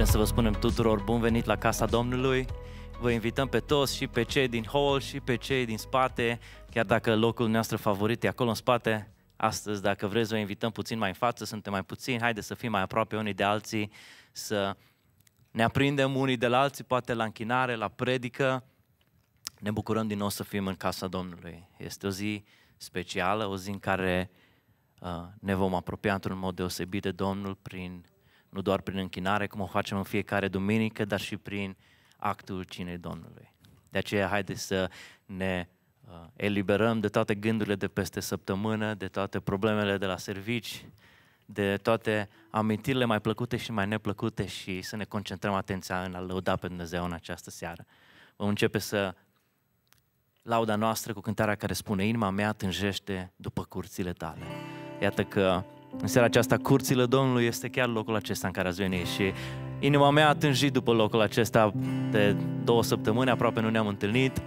Vrem să vă spunem tuturor bun venit la Casa Domnului. Vă invităm pe toți, și pe cei din hall și pe cei din spate, chiar dacă locul nostru favorit e acolo în spate. Astăzi, dacă vreți, vă invităm puțin mai în față, suntem mai puțini, haideți să fim mai aproape unii de alții, să ne aprindem unii de la alții, poate la închinare, la predică. Ne bucurăm din nou să fim în Casa Domnului. Este o zi specială, o zi în care ne vom apropia într-un mod deosebit de Domnul, nu doar prin închinare, cum o facem în fiecare duminică, dar și prin actul cinei Domnului. De aceea, haideți să ne eliberăm de toate gândurile de peste săptămână, de toate problemele de la servici, de toate amintirile mai plăcute și mai neplăcute și să ne concentrăm atenția în a lăuda pe Dumnezeu în această seară. Vom începe lauda noastră cu cântarea care spune: inima mea tânjește după curțile tale. Iată că în seara aceasta curțile Domnului este chiar locul acesta în care ați venit și inima mea a tânjit după locul acesta de 2 săptămâni, aproape nu ne-am întâlnit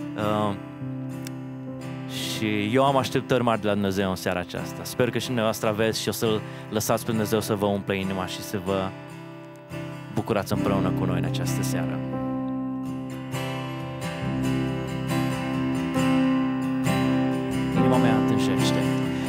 și eu am așteptări mari de la Dumnezeu în seara aceasta. Sper că și dumneavoastră aveți și o să-L lăsați pe Dumnezeu să vă umple inima și să vă bucurați împreună cu noi în această seară. Inima mea tânjește.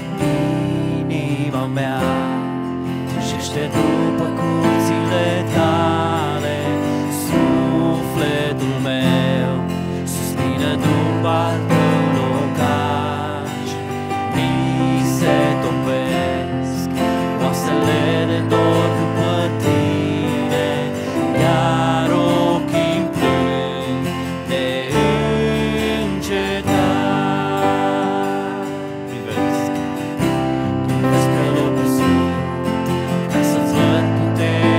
Inima mea tânjește după curțile tale, sufletul meu suspină după al tău locaș. Mi se topesc oasele de dor după tine, iar ochii-mi plâng de încetat. Privesc spre locul sfânt ca să-ți văd puterea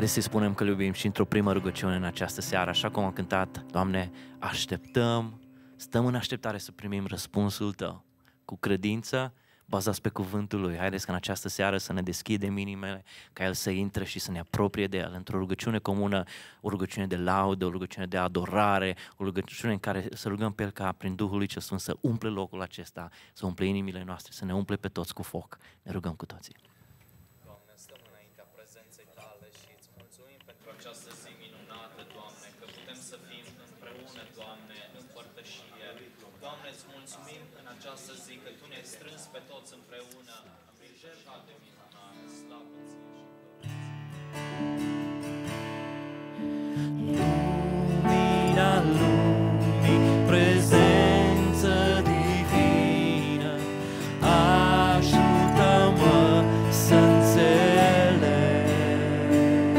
Haideți să-i spunem că îl iubim și într-o primă rugăciune în această seară, așa cum am cântat, Doamne, stăm în așteptare să primim răspunsul Tău, cu credință, bazați pe cuvântul Lui. Haideți că în această seară să ne deschidem inimile, ca El să intre și să ne apropie de El într-o rugăciune comună, o rugăciune de laudă, o rugăciune de adorare, o rugăciune în care să rugăm pe El ca prin Duhul Lui Cel Sfânt să umple locul acesta, să umple inimile noastre, să ne umple pe toți cu foc. Ne rugăm cu toții. Doamne, stăm înaintea prezenței Tale și îți mulțumim pentru această zi minunată, Doamne, că putem să fim împreună, Doamne, în părtășie. Doamne, îți mulțumim în această zi că Tu ne-ai strâns pe toți împreună prin jertfa de minunat. Slavă Lumina lumii, prezență divină, ajută-mă să înțeleg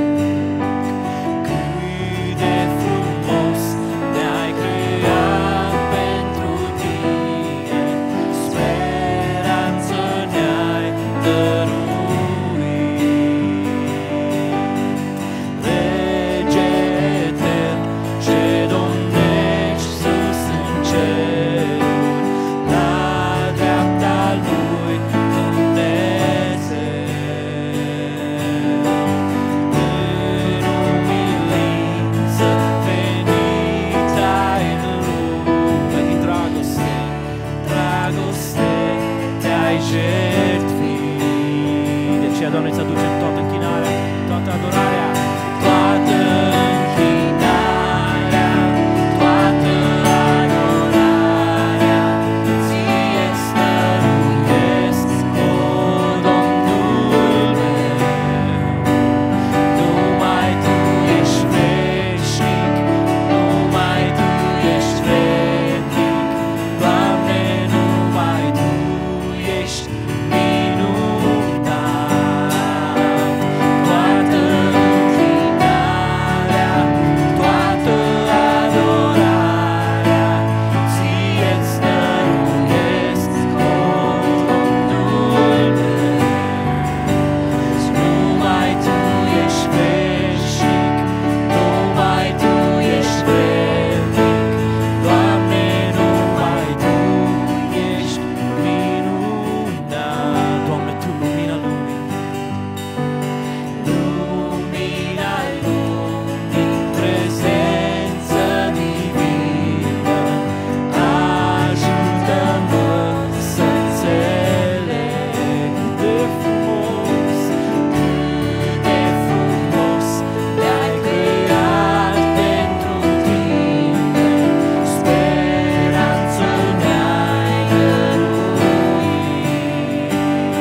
cât de frumos ne-ai creat pentru Tine, speranță ne-ai dăruit. Lege etern ce domnești sus în ceruri, la dreapta lui Dumnezeu. În umilință venit ai în lume, din dragoste te-ai jertfit. De aceea, Doamne, îți aducem toată închinarea, toată adorarea, toată închinarea, toată adorarea, Ție-ți dăruiesc, o Domnul meu. Numai Tu ești veșnic, numai Tu ești vrednic, Doamne, numai Tu ești minunat. Toată închinarea, toată adorarea, Ție-ți dăruiesc, o Domnul meu. Numai Tu ești veșnic, numai Tu ești vrednic, Doamne, numai Tu ești minunat. Doamne, Tu lumina lumii, lumina lumii, prezență divină, ajută-mă să înțeleg cât de frumos ne-ai creat pentru Tine, speranță ne-ai dăruit.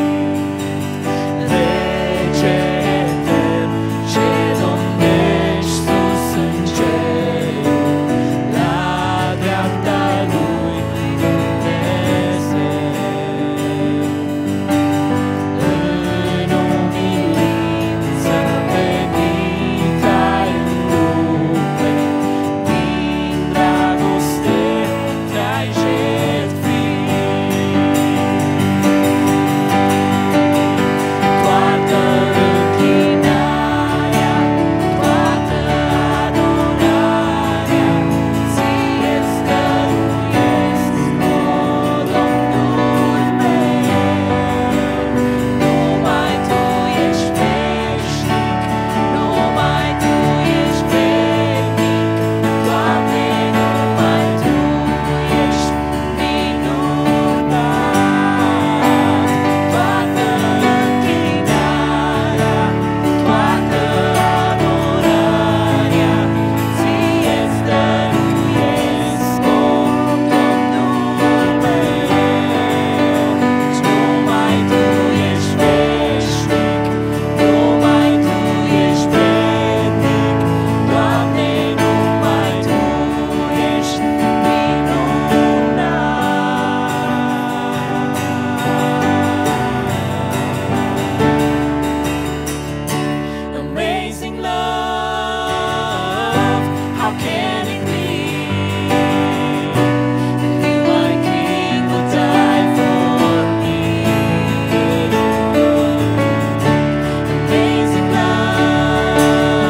Lege etern ce domnești sus în ceruri, la dreapta lui Dumnezeu. În umilință venit ai în lume, din dragoste te-ai jertfit. Toată închinarea, toată adorarea, Ție-ți dăruiesc, o Domnul meu. Numai Tu ești veșnic, numai Tu ești vrednic, Doamne, numai Tu ești minunat. Toată închinarea, toată adorarea, Ție-ți dăruiesc, o Domnul meu. Numai Tu ești veșnic, numai Tu ești vrednic, Doamne, numai Tu ești minunat. Amazing love, how can it be that my King would die for me? Amazing love,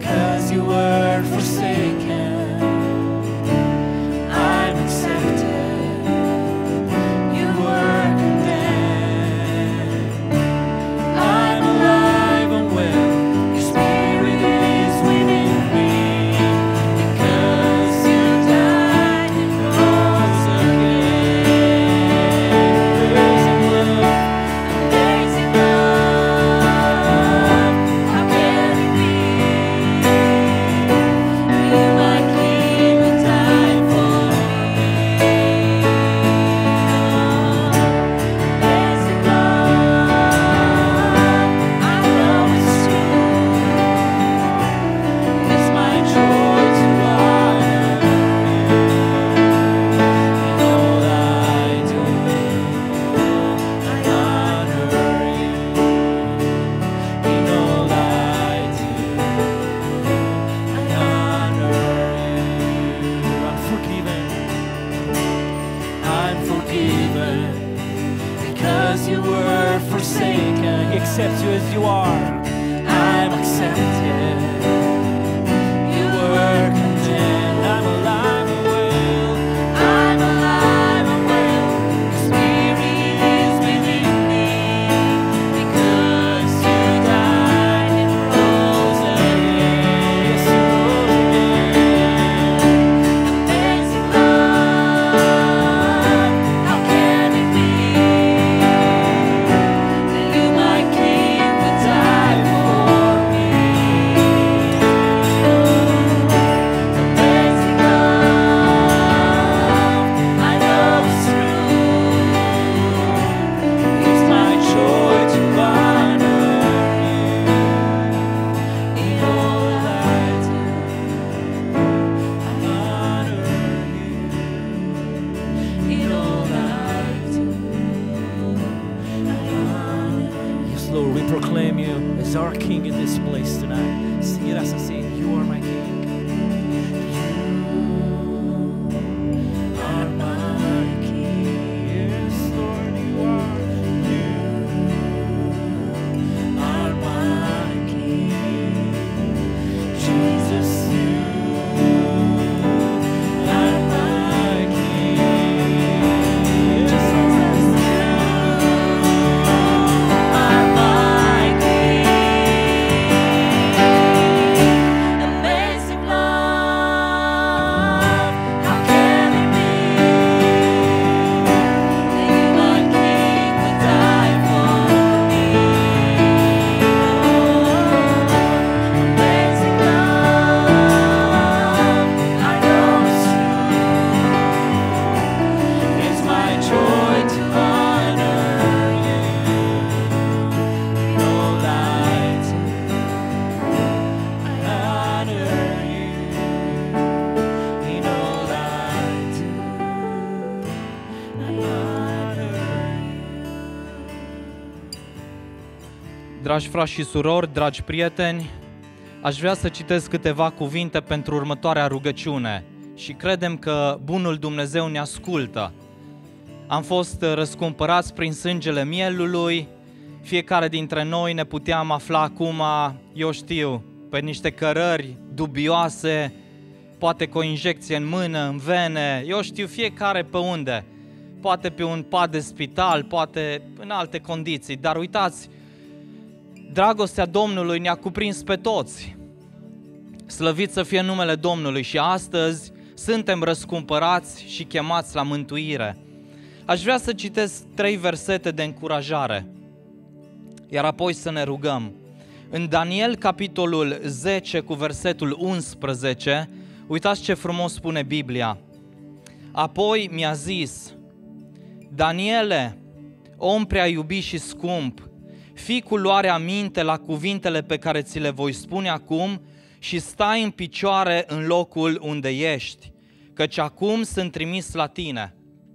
because you were forsaken, I'm accepted. You were condemned, I'm alive and well. Your spirit is within me, because you died and rose again. Amazing love, how can it be? You, my King, who died for me. Amazing love, I know it's true. It's my joy to honor in all I do. I honor you in all I do. I honor you. I'm forgiven. I'm forgiven because you were forsaken. He accepts you as you are. I'm accepted. You were condemned. I'm alive and well. I'm alive and well. Your spirit is within me, because you died and rose again. Yes, you rose again. Amazing love, how can it be that you, my King, would die for me? Amazing love, I know it's true. It's my joy to honor you in all I do. I honor you in all I do. I honor you. Yes, Lord, we proclaim you as our King in this place tonight. Sing it as I sing. You are my King. You are my King. Yes, Lord, you are. You are my King. Jesus, you are my King. Just as you are my King. Amazing love, how can it be that you, my King, would die for me? Amazing love, I know it's true. It's my joy to honor you in all I do. I honor you in all I do. I honor you. Dragi frați și surori, dragi prieteni, aș vrea să citesc câteva cuvinte pentru următoarea rugăciune și credem că bunul Dumnezeu ne ascultă. Am fost răscumpărați prin sângele mielului, fiecare dintre noi ne puteam afla acum, eu știu, pe niște cărări dubioase, poate cu o injecție în mână, în vene, eu știu, fiecare pe unde, poate pe un pat de spital, poate în alte condiții, dar uitați, dragostea Domnului ne-a cuprins pe toți. Slăvit să fie numele Domnului și astăzi suntem răscumpărați și chemați la mântuire. Aș vrea să citesc 3 versete de încurajare, iar apoi să ne rugăm. În Daniel, capitolul 10, cu versetul 11, uitați ce frumos spune Biblia. Apoi mi-a zis: Daniele, om prea iubit și scump, fii cu luare aminte la cuvintele pe care ți le voi spune acum și stai în picioare în locul unde ești, căci acum sunt trimis la tine.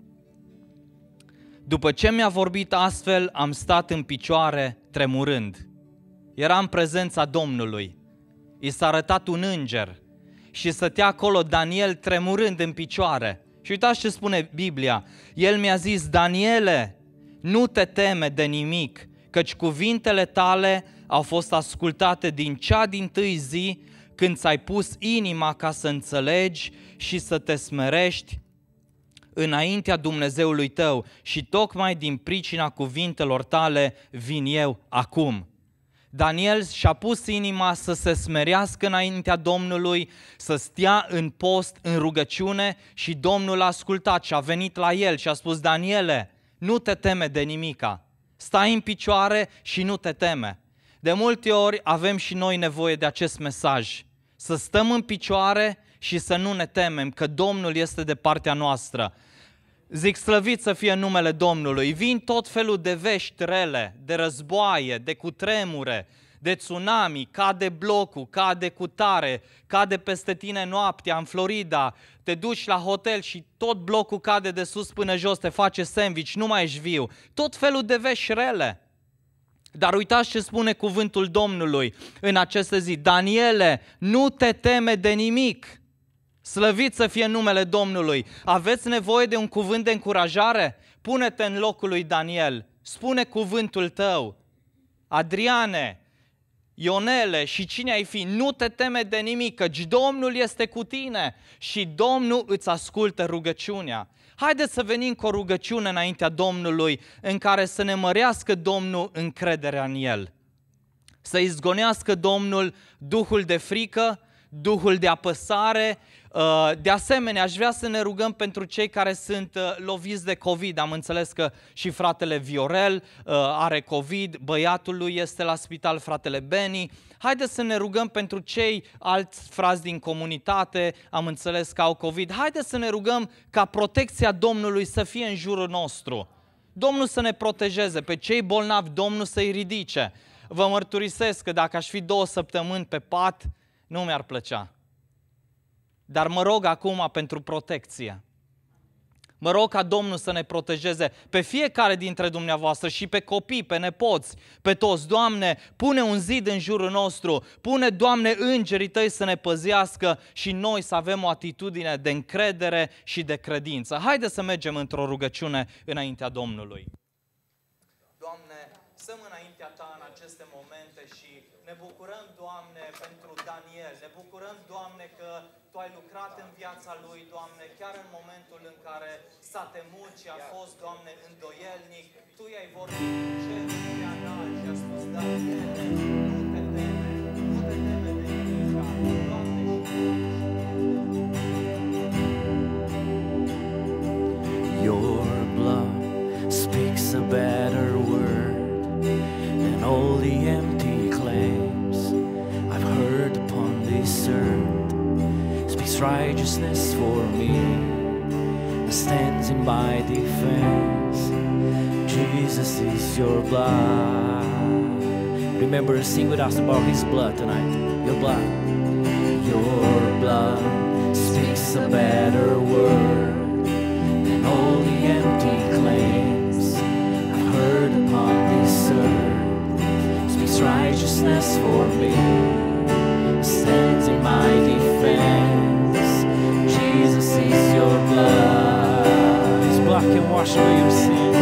După ce mi-a vorbit astfel, am stat în picioare tremurând. Era în prezența Domnului. I s-a arătat un înger și stătea acolo Daniel tremurând în picioare. Și uitați ce spune Biblia. El mi-a zis: Daniele, nu te teme de nimic, căci cuvintele tale au fost ascultate din cea dintâi zi când ți-ai pus inima ca să înțelegi și să te smerești înaintea Dumnezeului tău și tocmai din pricina cuvintelor tale vin eu acum. Daniel și-a pus inima să se smerească înaintea Domnului, să stea în post, în rugăciune și Domnul a ascultat și a venit la el și a spus: Daniele, nu te teme de nimica, stai în picioare și nu te teme. De multe ori avem și noi nevoie de acest mesaj, să stăm în picioare și să nu ne temem, că Domnul este de partea noastră. Zic, slăvit să fie numele Domnului. Vin tot felul de vești rele, de războaie, de cutremure, de tsunami, cade blocul, cade cutare, cade peste tine noaptea în Florida, te duci la hotel și tot blocul cade de sus până jos, te face sandwich, nu mai ești viu. Tot felul de vești rele. Dar uitați ce spune cuvântul Domnului în aceste zi. Daniele, nu te teme de nimic. Slăvit să fie numele Domnului. Aveți nevoie de un cuvânt de încurajare? Pune-te în locul lui Daniel. Spune cuvântul tău. Adriane, Ionele și cine ai fi, nu te teme de nimic, căci Domnul este cu tine și Domnul îți ascultă rugăciunea. Haideți să venim cu o rugăciune înaintea Domnului în care să ne mărească Domnul încrederea în El. Să izgonească Domnul duhul de frică, duhul de apăsare. De asemenea, aș vrea să ne rugăm pentru cei care sunt loviți de COVID. Am înțeles că și fratele Viorel are COVID, băiatul lui este la spital, fratele Beni. Haideți să ne rugăm pentru cei alți frați din comunitate, am înțeles că au COVID. Haideți să ne rugăm ca protecția Domnului să fie în jurul nostru. Domnul să ne protejeze, pe cei bolnavi Domnul să-i ridice. Vă mărturisesc că dacă aș fi 2 săptămâni pe pat, nu mi-ar plăcea. Dar mă rog acum pentru protecție. Mă rog ca Domnul să ne protejeze pe fiecare dintre dumneavoastră și pe copii, pe nepoți, pe toți. Doamne, pune un zid în jurul nostru, pune, Doamne, îngerii Tăi să ne păzească și noi să avem o atitudine de încredere și de credință. Haideți să mergem într-o rugăciune înaintea Domnului. Doamne, stăm înaintea Ta în aceste momente și ne bucurăm, Doamne, pentru Daniel. Ne bucurăm, Doamne, că Tu ai lucrat în viața lui, Doamne, chiar în momentul în care s-a temut și a fost, Doamne, îndoielnic. Tu i-ai vorbit în cerul prea înalt și a spus: Daniel, nu te teme, nu te teme de nimic, Doamne. Your blood speaks a better word than all the empty claims I've heard upon this earth. Speaks righteousness for me and stands in my defense. Jesus is your blood. Remember to sing with us about His blood tonight. Your blood. Your blood speaks a better word than all the empty claims I've heard upon this earth. Speaks righteousness for me, stands in my defense. Jesus is your blood. His blood can wash away your sin.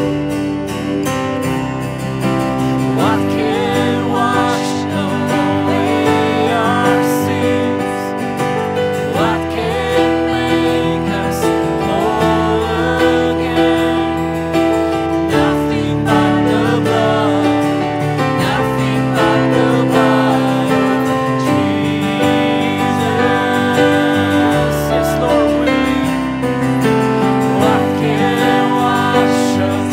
What can wash away our sins? What can make us whole again? Nothing but the blood, nothing but the blood of Jesus. Yes, Lord, we what can wash us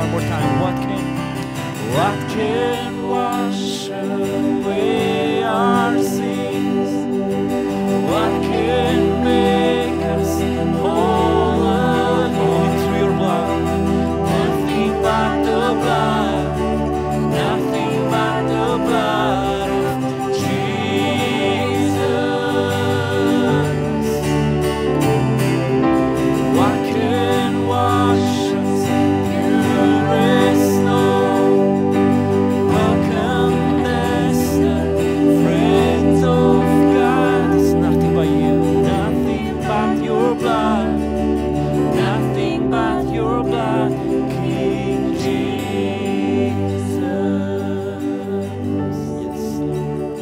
one more time. What can wash away our sins? What can make us whole again? Only through your blood. Nothing but the blood. Nothing but the blood of Jesus. What can wash us? Pure as snow. Welcome, Master, friends of God. It's nothing but you, nothing but your blood, nothing but your blood, King Jesus. Yes, Lord.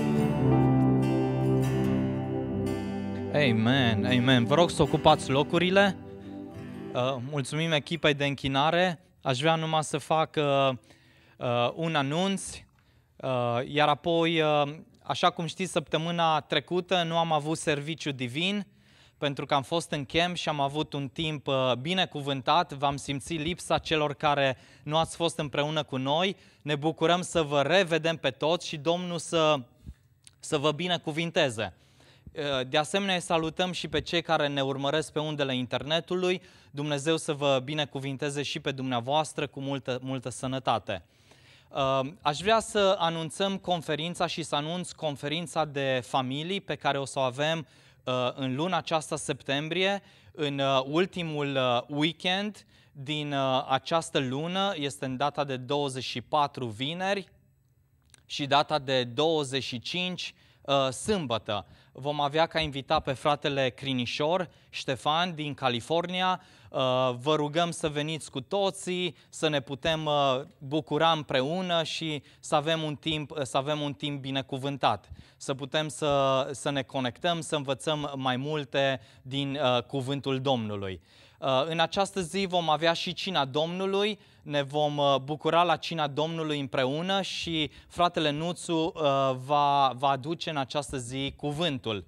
Amen, amen. Vă rog să ocupați locurile. Mulțumim echipei de închinare. Aș vrea numai să fac un anunț, iar apoi, așa cum știți, săptămâna trecută nu am avut serviciu divin, pentru că am fost în camp și am avut un timp binecuvântat. V-am simțit lipsa celor care nu ați fost împreună cu noi. Ne bucurăm să vă revedem pe toți și Domnul să vă binecuvinteze. De asemenea, îi salutăm și pe cei care ne urmăresc pe undele internetului. Dumnezeu să vă binecuvinteze și pe dumneavoastră cu multă sănătate. Aș vrea să anunțăm conferința și să anunț conferința de familii pe care o să o avem în luna aceasta septembrie, în ultimul weekend din această lună. Este în data de 24 vineri și data de 25 sâmbătă. Vom avea ca invitat pe fratele Crinișor Ștefan din California. Vă rugăm să veniți cu toții, să ne putem bucura împreună și să avem un timp binecuvântat. Să putem să ne conectăm, să învățăm mai multe din cuvântul Domnului. În această zi vom avea și cina Domnului, ne vom bucura la cina Domnului împreună și fratele Nuțu va aduce în această zi cuvântul.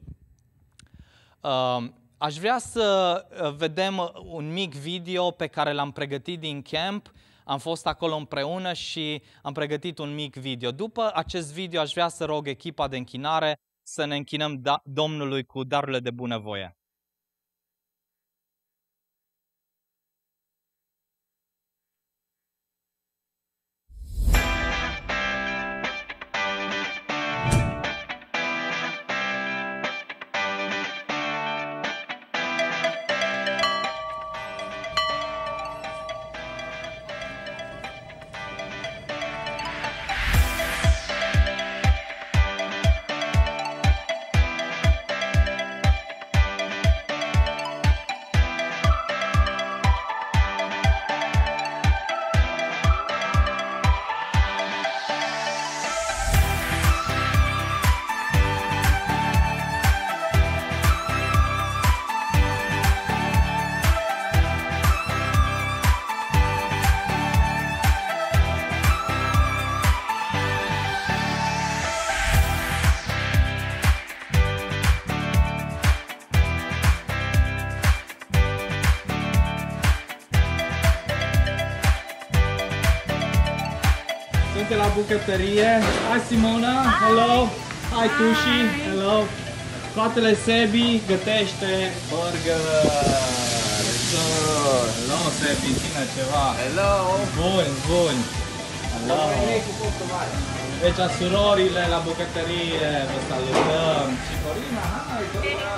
Aș vrea să vedem un mic video pe care l-am pregătit din camp. Am fost acolo împreună și am pregătit un mic video. După acest video aș vrea să rog echipa de închinare să ne închinăm Domnului cu darurile de bunăvoie. La bucătărie. Hi Simona, hello. Hi Tushi, hello. Fratele Sebi gătește burger. Hello Sebi, ține ceva. Hello. Bun. Hello. Deci surorile la bucătărie, vă salutăm. Și Corina, hai Corina.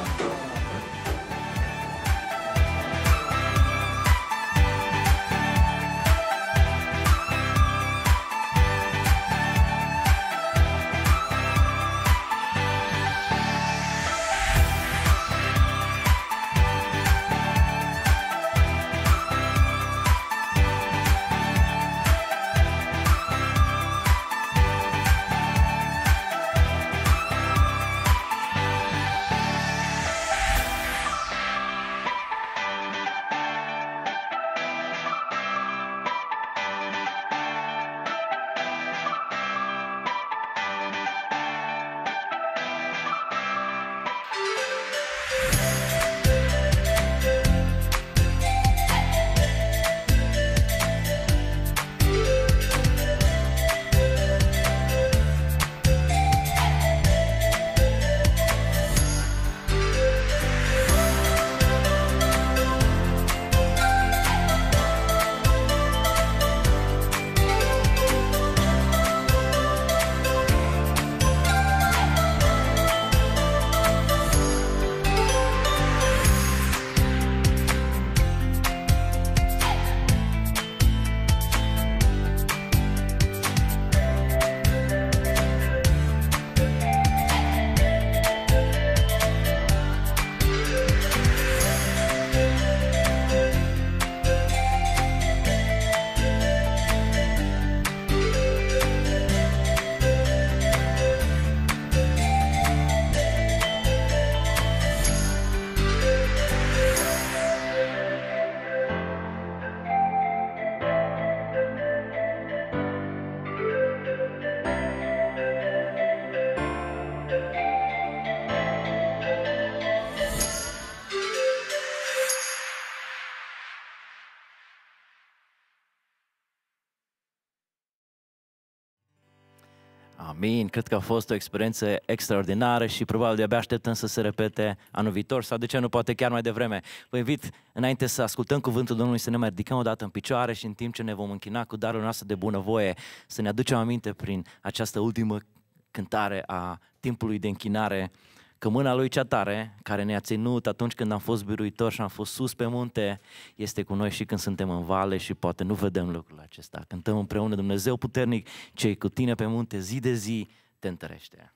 Amin. Cred că a fost o experiență extraordinară și probabil de-abia așteptăm să se repete anul viitor sau de ce nu, poate chiar mai devreme. Vă invit înainte să ascultăm cuvântul Domnului să ne mai ridicăm o dată în picioare și în timp ce ne vom închina cu darul noastră de bunăvoie să ne aducem aminte prin această ultimă cântare a timpului de închinare că mâna Lui cea tare, care ne-a ținut atunci când am fost biruitori și am fost sus pe munte, este cu noi și când suntem în vale și poate nu vedem lucrul acesta. Cântăm împreună: Dumnezeu puternic, ce cu tine pe munte, zi de zi te întărește.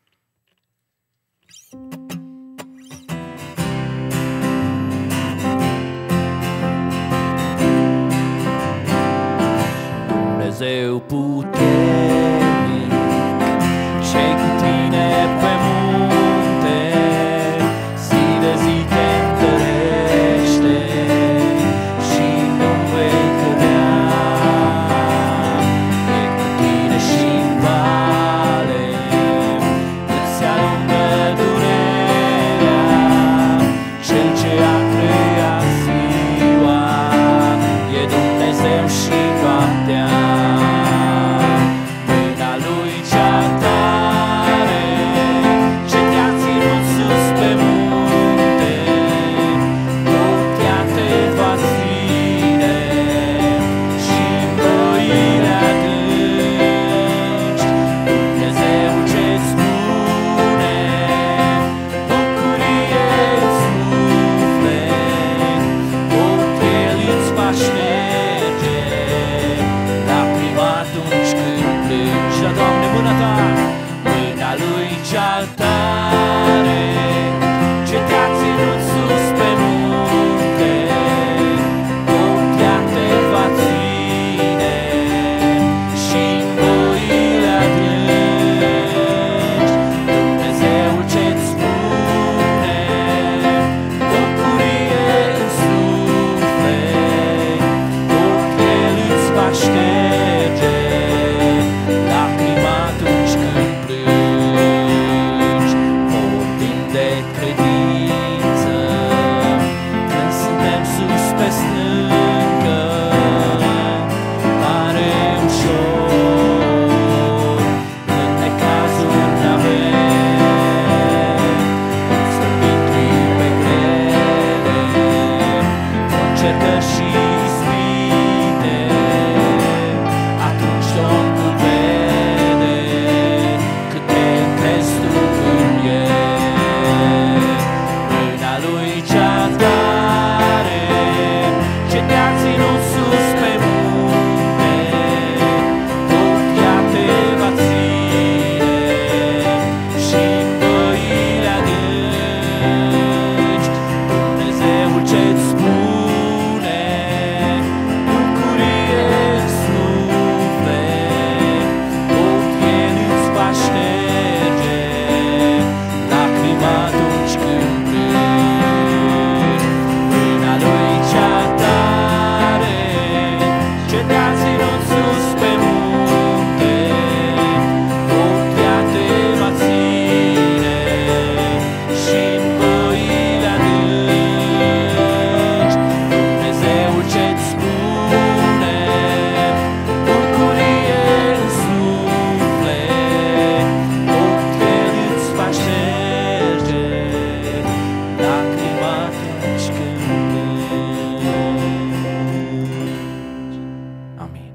Dumnezeu puternic, ce cu tine pe munte, zi de zi te întărește și nu vei cădea. E cu tine și în vale, îți alungă durerea. Cel ce a creat ziua e Dumnezeu și noaptea. Mâna Lui cea tare, ce te-a ținut sus pe munte, putea te va ține și-n băile adânci. Dumnezeu ce-ți spune bucurie în suflet, tot El îți va șterge lacrima atunci când plângi. La Doamne mâna ta, mâna Lui cea tare, ce te-a ținut sus pe munte, tot ea te va ține și-n băile adânci. Dumnezeu ce-ți spune bucurie în suflet, tot El îți va șterge lacrima atunci când plângi. Vorbim de credință când suntem sus pe stâncă, pare ușor când necazuri n-avem, stăpim clipe grele, încercări și ispite. Atunci Domnul vede cât te încrezi tu în El. Mâna Lui cea tare, ce te-a ținut sus pe munte, tot ea te va ține și-n băile adânci. Dumnezeul ce-ți spune bucurie în suflet, tot El îți va șterge lacrima atunci când plângi. Mâna Lui cea tare, ce te-a ținut sus pe munte, tot ea te va ține și-n băile adânci. Dumnezeul ce-ți spune bucurie în suflet, tot El îți va șterge lacrima atunci când plângi. Amin.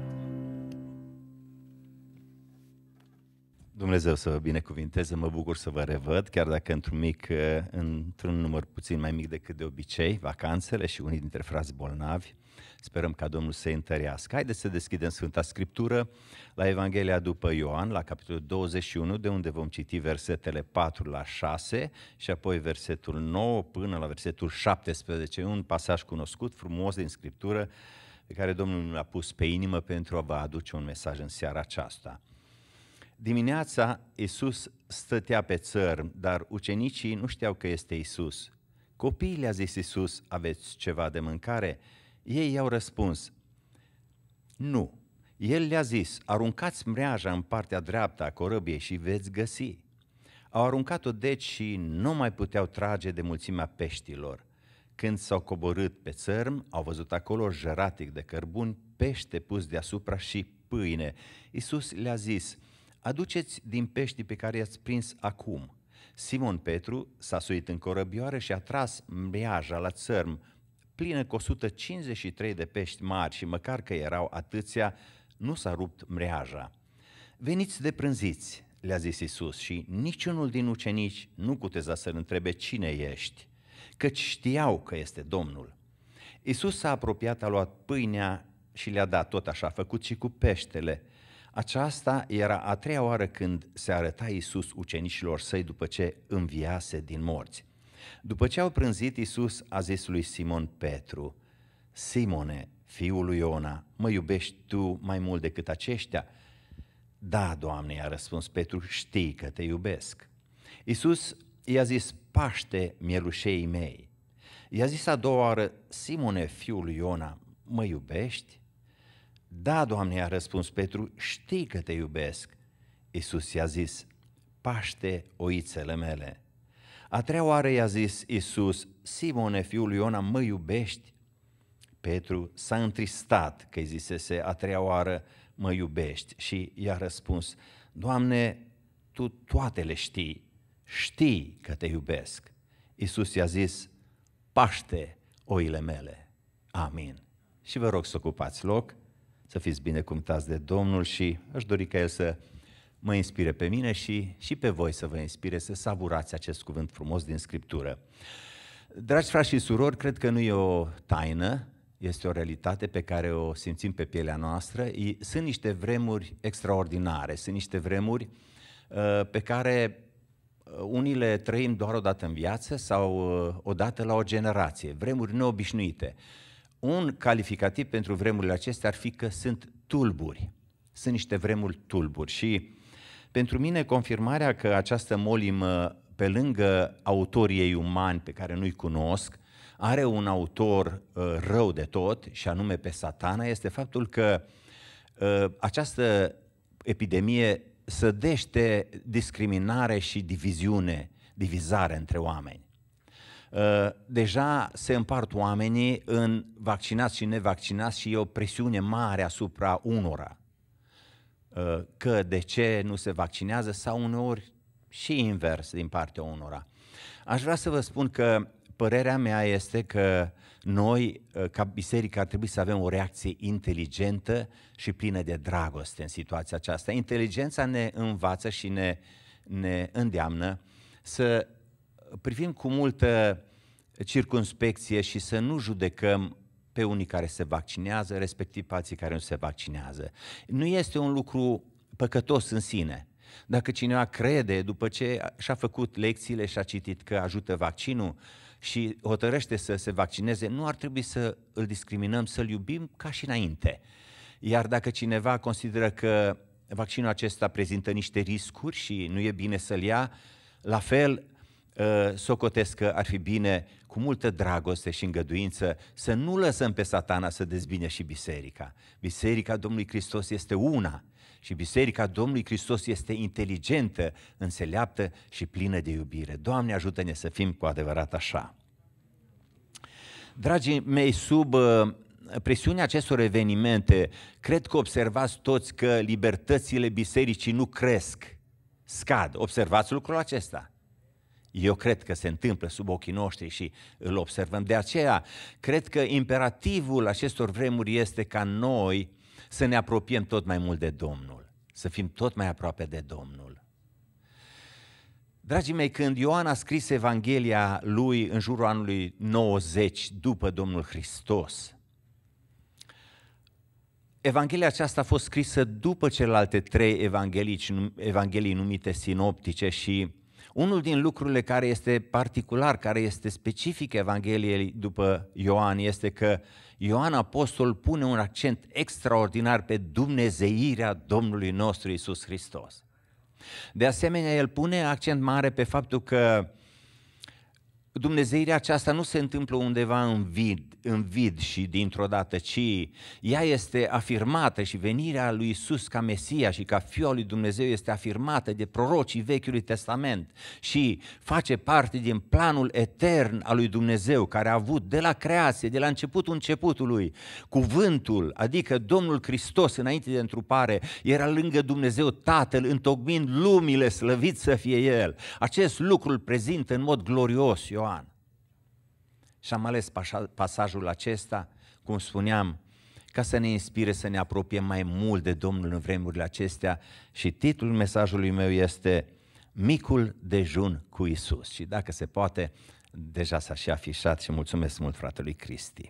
Dumnezeu să vă binecuvinteze, mă bucur să vă revăd, chiar dacă într-un număr puțin mai mic decât de obicei, vacanțele și unii dintre frați bolnavi. Sperăm ca Domnul să-i întărească. Haideți să deschidem Sfânta Scriptură la Evanghelia după Ioan, la capitolul 21, de unde vom citi versetele 4 la 6 și apoi versetul 9 până la versetul 17. E un pasaj cunoscut, frumos din Scriptură, pe care Domnul l-a pus pe inimă pentru a vă aduce un mesaj în seara aceasta. Dimineața Iisus stătea pe țărm, dar ucenicii nu știau că este Iisus. Copiii, le-a zis Iisus, aveți ceva de mâncare? Ei i-au răspuns, nu. El le-a zis, aruncați mreaja în partea dreaptă a corăbiei și veți găsi. Au aruncat-o deci și nu mai puteau trage de mulțimea peștilor. Când s-au coborât pe țărm, au văzut acolo jăratic de cărbuni, pește pus deasupra și pâine. Iisus le-a zis, aduceți din peștii pe care i-ați prins acum. Simon Petru s-a suit în corăbioară și a tras mreaja la țărm, plină cu 153 de pești mari și măcar că erau atâția, nu s-a rupt mreaja. Veniți de prânziți, le-a zis Iisus, și niciunul din ucenici nu cuteza să-l întrebe cine ești, căci știau că este Domnul. Iisus s-a apropiat, a luat pâinea și le-a dat, tot așa a făcut și cu peștele. Aceasta era a treia oară când se arăta Iisus ucenicilor săi după ce înviase din morți. După ce au prânzit, Iisus a zis lui Simon Petru: Simone, fiul lui Iona, mă iubești tu mai mult decât aceștia? Da, Doamne, i-a răspuns Petru, știi că te iubesc. Iisus i-a zis: paște mielușeii mei. I-a zis a doua oară: Simone, fiul lui Iona, mă iubești? Da, Doamne, i-a răspuns Petru, știi că te iubesc. Iisus i-a zis: paște oițele mele. A treia oară i-a zis Iisus: Simone, fiul lui Iona, mă iubești? Petru s-a întristat că îi zisese a treia oară: mă iubești? Și i-a răspuns: Doamne, Tu toate le știi, știi că te iubesc. Iisus i-a zis: paște oile mele. Amin. Și vă rog să ocupați loc, să fiți binecuvântați de Domnul și aș dori ca El să mă inspire pe mine și pe voi să vă inspire să savurați acest cuvânt frumos din Scriptură. Dragi frați și surori, cred că nu e o taină, este o realitate pe care o simțim pe pielea noastră. Sunt niște vremuri extraordinare, sunt niște vremuri pe care unii le trăim doar o dată în viață sau o dată la o generație, vremuri neobișnuite. Un calificativ pentru vremurile acestea ar fi că sunt tulburi, sunt niște vremuri tulburi și pentru mine confirmarea că această molimă, pe lângă autorii ei umani pe care nu-i cunosc, are un autor rău de tot și anume pe Satana, este faptul că această epidemie sădește discriminare și divizare între oameni. Deja se împart oamenii în vaccinați și nevaccinați și e o presiune mare asupra unora. Că de ce nu se vaccinează sau uneori și invers din partea unora. Aș vrea să vă spun că părerea mea este că noi, ca biserică, ar trebui să avem o reacție inteligentă și plină de dragoste în situația aceasta. Inteligența ne învață și ne îndeamnă să privim cu multă circumspecție și să nu judecăm pe unii care se vaccinează, respectiv pe alții care nu se vaccinează. Nu este un lucru păcătos în sine. Dacă cineva crede, după ce și-a făcut lecțiile și a citit că ajută vaccinul și hotărăște să se vaccineze, nu ar trebui să îl discriminăm, să-l iubim ca și înainte. Iar dacă cineva consideră că vaccinul acesta prezintă niște riscuri și nu e bine să-l ia, la fel socotesc că ar fi bine, cu multă dragoste și îngăduință, să nu lăsăm pe Satana să dezbine și biserica. Biserica Domnului Hristos este una și biserica Domnului Hristos este inteligentă, înțeleaptă și plină de iubire. Doamne, ajută-ne să fim cu adevărat așa. Dragii mei, sub presiunea acestor evenimente, cred că observați toți că libertățile bisericii nu cresc, scad. Observați lucrul acesta? Eu cred că se întâmplă sub ochii noștri și îl observăm. De aceea, cred că imperativul acestor vremuri este ca noi să ne apropiem tot mai mult de Domnul, să fim tot mai aproape de Domnul. Dragii mei, când Ioan a scris Evanghelia lui în jurul anului 90 după Domnul Hristos, Evanghelia aceasta a fost scrisă după celelalte 3 evanghelii numite sinoptice și unul din lucrurile care este particular, care este specific Evangheliei după Ioan, este că Ioan Apostol pune un accent extraordinar pe dumnezeirea Domnului nostru Iisus Hristos. De asemenea, el pune accent mare pe faptul că Dumnezeirea aceasta nu se întâmplă undeva în vid și dintr-o dată, ci ea este afirmată și venirea lui Iisus ca Mesia și ca Fiul al lui Dumnezeu este afirmată de prorocii Vechiului Testament și face parte din planul etern al lui Dumnezeu, care a avut de la creație, de la începutului, cuvântul, adică Domnul Hristos înainte de întrupare, era lângă Dumnezeu Tatăl, întocmind lumile, slăvit să fie El. Acest lucru îl prezintă în mod glorios Ioan. Și am ales pasajul acesta, cum spuneam, ca să ne inspire să ne apropiem mai mult de Domnul în vremurile acestea și titlul mesajului meu este Micul dejun cu Iisus. Și dacă se poate, deja s-a și afișat și mulțumesc mult fratelui Cristi.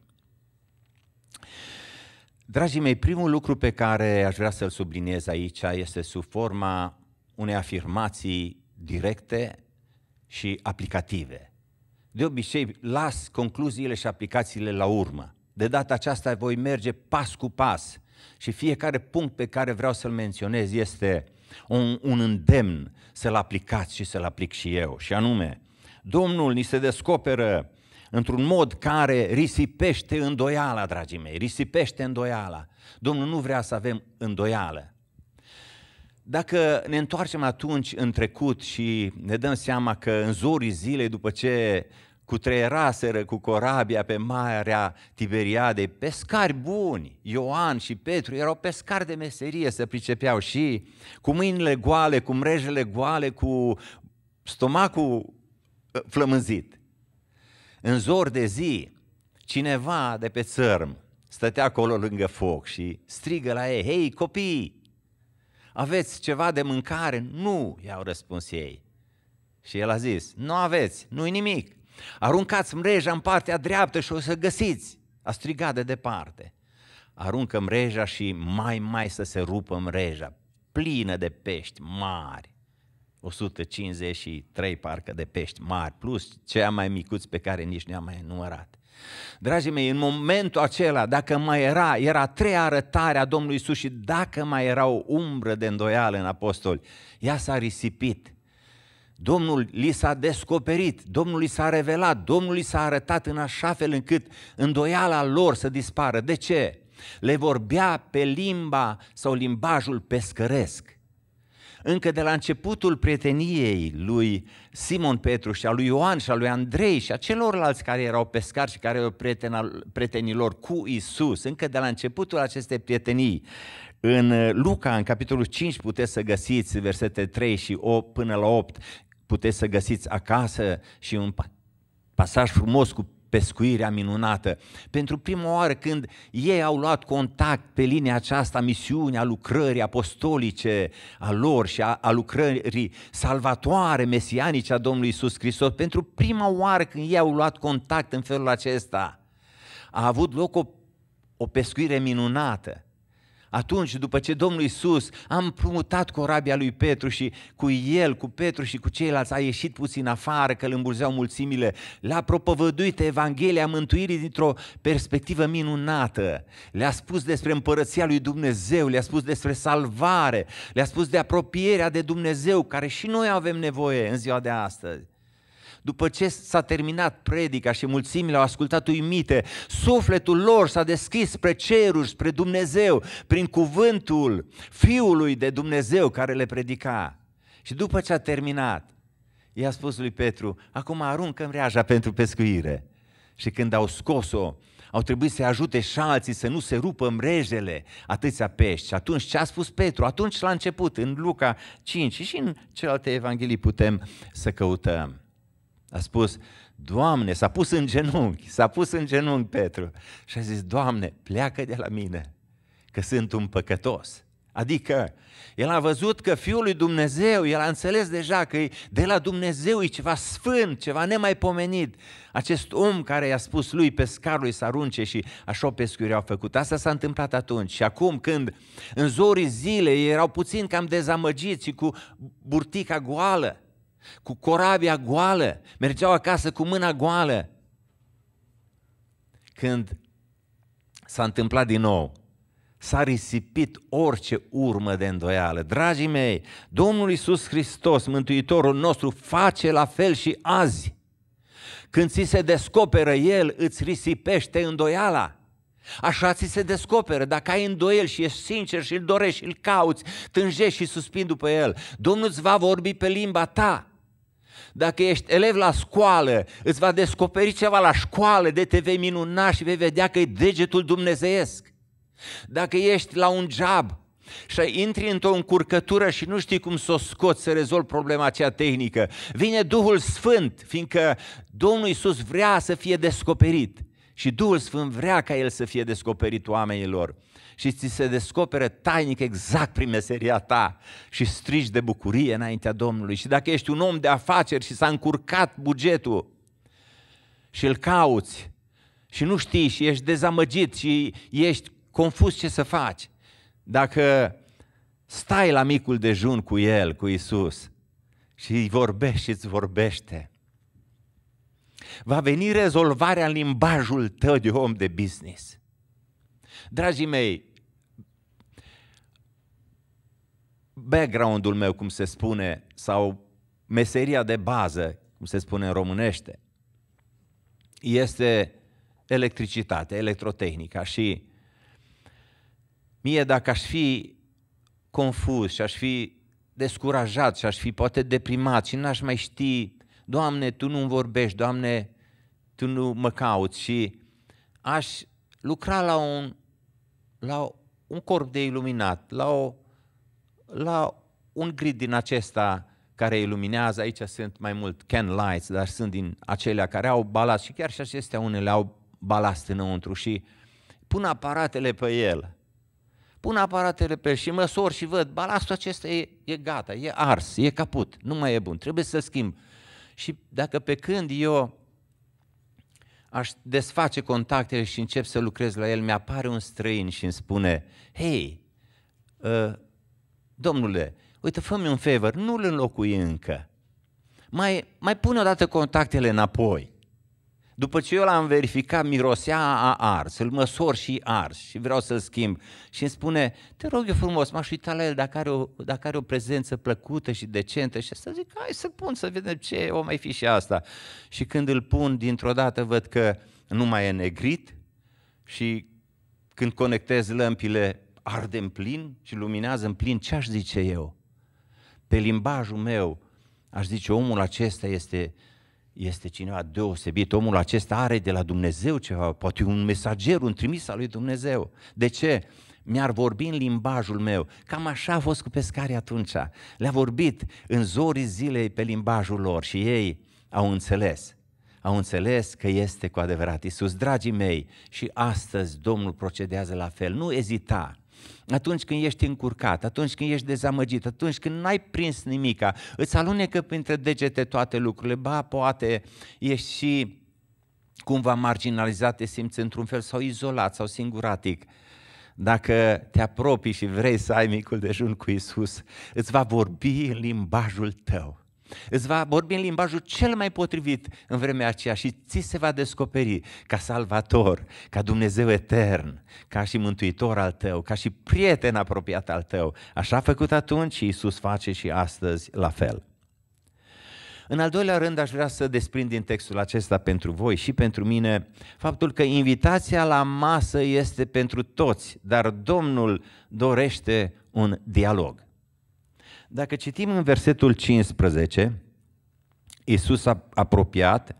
Dragii mei, primul lucru pe care aș vrea să-l subliniez aici este sub forma unei afirmații directe și aplicative. De obicei, las concluziile și aplicațiile la urmă. De data aceasta voi merge pas cu pas și fiecare punct pe care vreau să-l menționez este un îndemn să-l aplicați și să-l aplic și eu. Și anume, Domnul ni se descoperă într-un mod care risipește îndoiala, dragii mei, risipește îndoiala. Domnul nu vrea să avem îndoială. Dacă ne întoarcem atunci în trecut și ne dăm seama că în zorii zilei, după ce cutreieraseră cu corabia pe Marea Tiberiadei, pescari buni, Ioan și Petru erau pescari de meserie, se pricepeau și cu mâinile goale, cu mrejele goale, cu stomacul flămânzit. În zor de zi, cineva de pe țărm stătea acolo lângă foc și strigă la ei, hei copii, aveți ceva de mâncare? Nu, i-au răspuns ei. Și el a zis, nu aveți, nu-i nimic. Aruncați mreja în partea dreaptă și o să găsiți. A strigat de departe. Aruncă mreja și mai să se rupă mreja, plină de pești mari. 153 parcă de pești mari, plus cei mai micuți pe care nici nu i-am mai numărat. Dragii mei, în momentul acela, dacă mai era a treia arătare a Domnului Iisus și dacă mai era o umbră de îndoială în apostoli, ea s-a risipit. Domnul li s-a descoperit, Domnul li s-a revelat, Domnul li s-a arătat în așa fel încât îndoiala lor să dispară. De ce? Le vorbea pe limba sau limbajul pescăresc. Încă de la începutul prieteniei lui Simon Petru și a lui Ioan și a lui Andrei și a celorlalți care erau pescari și care erau prietenilor cu Iisus, încă de la începutul acestei prietenii, în Luca, în capitolul 5, puteți să găsiți versete 3 și 8 până la 8, puteți să găsiți acasă și un pasaj frumos cu pescuirea minunată. Pentru prima oară când ei au luat contact pe linia aceasta, misiunea lucrării apostolice a lor și a lucrării salvatoare, mesianice a Domnului Iisus Hristos, pentru prima oară când ei au luat contact în felul acesta, a avut loc o pescuire minunată. Atunci, după ce Domnul Iisus a împrumutat corabia lui Petru și cu el, cu Petru și cu ceilalți a ieșit puțin afară, că îl îmbulzeau mulțimile, le-a propovăduit Evanghelia mântuirii dintr-o perspectivă minunată. Le-a spus despre împărăția lui Dumnezeu, le-a spus despre salvare, le-a spus de apropierea de Dumnezeu, care și noi avem nevoie în ziua de astăzi. După ce s-a terminat predica și mulțimile au ascultat uimite, sufletul lor s-a deschis spre ceruri, spre Dumnezeu, prin cuvântul Fiului de Dumnezeu care le predica. Și după ce a terminat, i-a spus lui Petru, acum aruncă mreaja pentru pescuire. Și când au scos-o, au trebuit să ajute și alții să nu se rupă mrejele atâția pești. Și atunci ce a spus Petru? Atunci la început, în Luca 5 și în celelalte evanghelii putem să căutăm. A spus, Doamne, s-a pus în genunchi Petru și a zis, Doamne, pleacă de la mine, că sunt un păcătos. Adică, el a văzut că Fiul lui Dumnezeu, el a înțeles deja că de la Dumnezeu e ceva sfânt, ceva nemaipomenit. Acest om care i-a spus lui pescarului să arunce și așa o pescuire au făcut. Asta s-a întâmplat atunci. Și acum când în zorii zilei erau puțin cam dezamăgiți și cu burtica goală, cu corabia goală, mergeau acasă cu mâna goală. Când s-a întâmplat din nou, s-a risipit orice urmă de îndoială. Dragii mei, Domnul Iisus Hristos, Mântuitorul nostru, face la fel și azi. Când ți se descoperă El, îți risipește îndoiala. Așa ți se descoperă. Dacă ai îndoieli și ești sincer și îl dorești și îl cauți, tânjești și suspini după El, Domnul îți va vorbi pe limba ta. Dacă ești elev la școală, îți va descoperi ceva la școală, de te vei minuna și vei vedea că e degetul dumnezeiesc. Dacă ești la un job și intri într-o încurcătură și nu știi cum să o scoți, să rezolvi problema aceea tehnică, vine Duhul Sfânt, fiindcă Domnul Iisus vrea să fie descoperit și Duhul Sfânt vrea ca El să fie descoperit oamenilor și ți se descoperă tainic exact prin meseria ta și strigi de bucurie înaintea Domnului. Și dacă ești un om de afaceri și s-a încurcat bugetul și îl cauți și nu știi și ești dezamăgit și ești confuz ce să faci, dacă stai la micul dejun cu El, cu Iisus, și îi vorbești și îți vorbește, va veni rezolvarea în limbajul tău de om de business. Dragii mei, background-ul meu, cum se spune, sau meseria de bază, cum se spune în românește, este electricitate, electrotehnica și mie dacă aș fi confuz și aș fi descurajat și aș fi poate deprimat și n-aș mai ști, Doamne, Tu nu-mi vorbești, Doamne, Tu nu mă cauți, și aș lucra la un corp de iluminat, la un grid din acesta care iluminează. Aici sunt mai mult can lights, dar sunt din acelea care au balast și chiar și acestea unele au balast înăuntru și pun aparatele pe el. Pun aparatele pe el și măsor și văd, balastul acesta e gata, e ars, e caput, nu mai e bun, trebuie să-l schimb. Și dacă pe când eu aș desface contactele și încep să lucrez la el, mi-apare un străin și îmi spune, hei, domnule, uite, fă-mi un favor, nu-l înlocui încă, mai pune odată contactele înapoi. După ce eu l-am verificat, mirosea a ars, îl măsor și ars și vreau să-l schimb. Și îmi spune, te rog eu frumos, m-aș uita la el dacă are o prezență plăcută și decentă. Și asta zic, hai să pun să vedem ce o mai fi și asta. Și când îl pun, dintr-o dată văd că nu mai e negrit și când conectez lămpile arde în plin și luminează în plin. Ce aș zice eu? Pe limbajul meu aș zice, omul acesta este cineva deosebit, omul acesta are de la Dumnezeu ceva, poate un mesager, un trimis al lui Dumnezeu. De ce? Mi-ar vorbi în limbajul meu. Cam așa a fost cu pescarii atunci. Le-a vorbit în zorii zilei pe limbajul lor și ei au înțeles. Au înțeles că este cu adevărat Iisus. Dragii mei, și astăzi Domnul procedează la fel. Nu ezita. Atunci când ești încurcat, atunci când ești dezamăgit, atunci când n-ai prins nimica, îți alunecă printre degete toate lucrurile, ba, poate ești și cumva marginalizat, te simți într-un fel sau izolat sau singuratic. Dacă te apropii și vrei să ai micul dejun cu Iisus, îți va vorbi în limbajul tău. Îți va vorbi în limbajul cel mai potrivit în vremea aceea și ți se va descoperi ca salvator, ca Dumnezeu etern, ca și mântuitor al tău, ca și prieten apropiat al tău. Așa a făcut atunci și Iisus face și astăzi la fel. În al doilea rând aș vrea să desprind din textul acesta pentru voi și pentru mine faptul că invitația la masă este pentru toți, dar Domnul dorește un dialog. Dacă citim în versetul 15, Iisus a apropiat,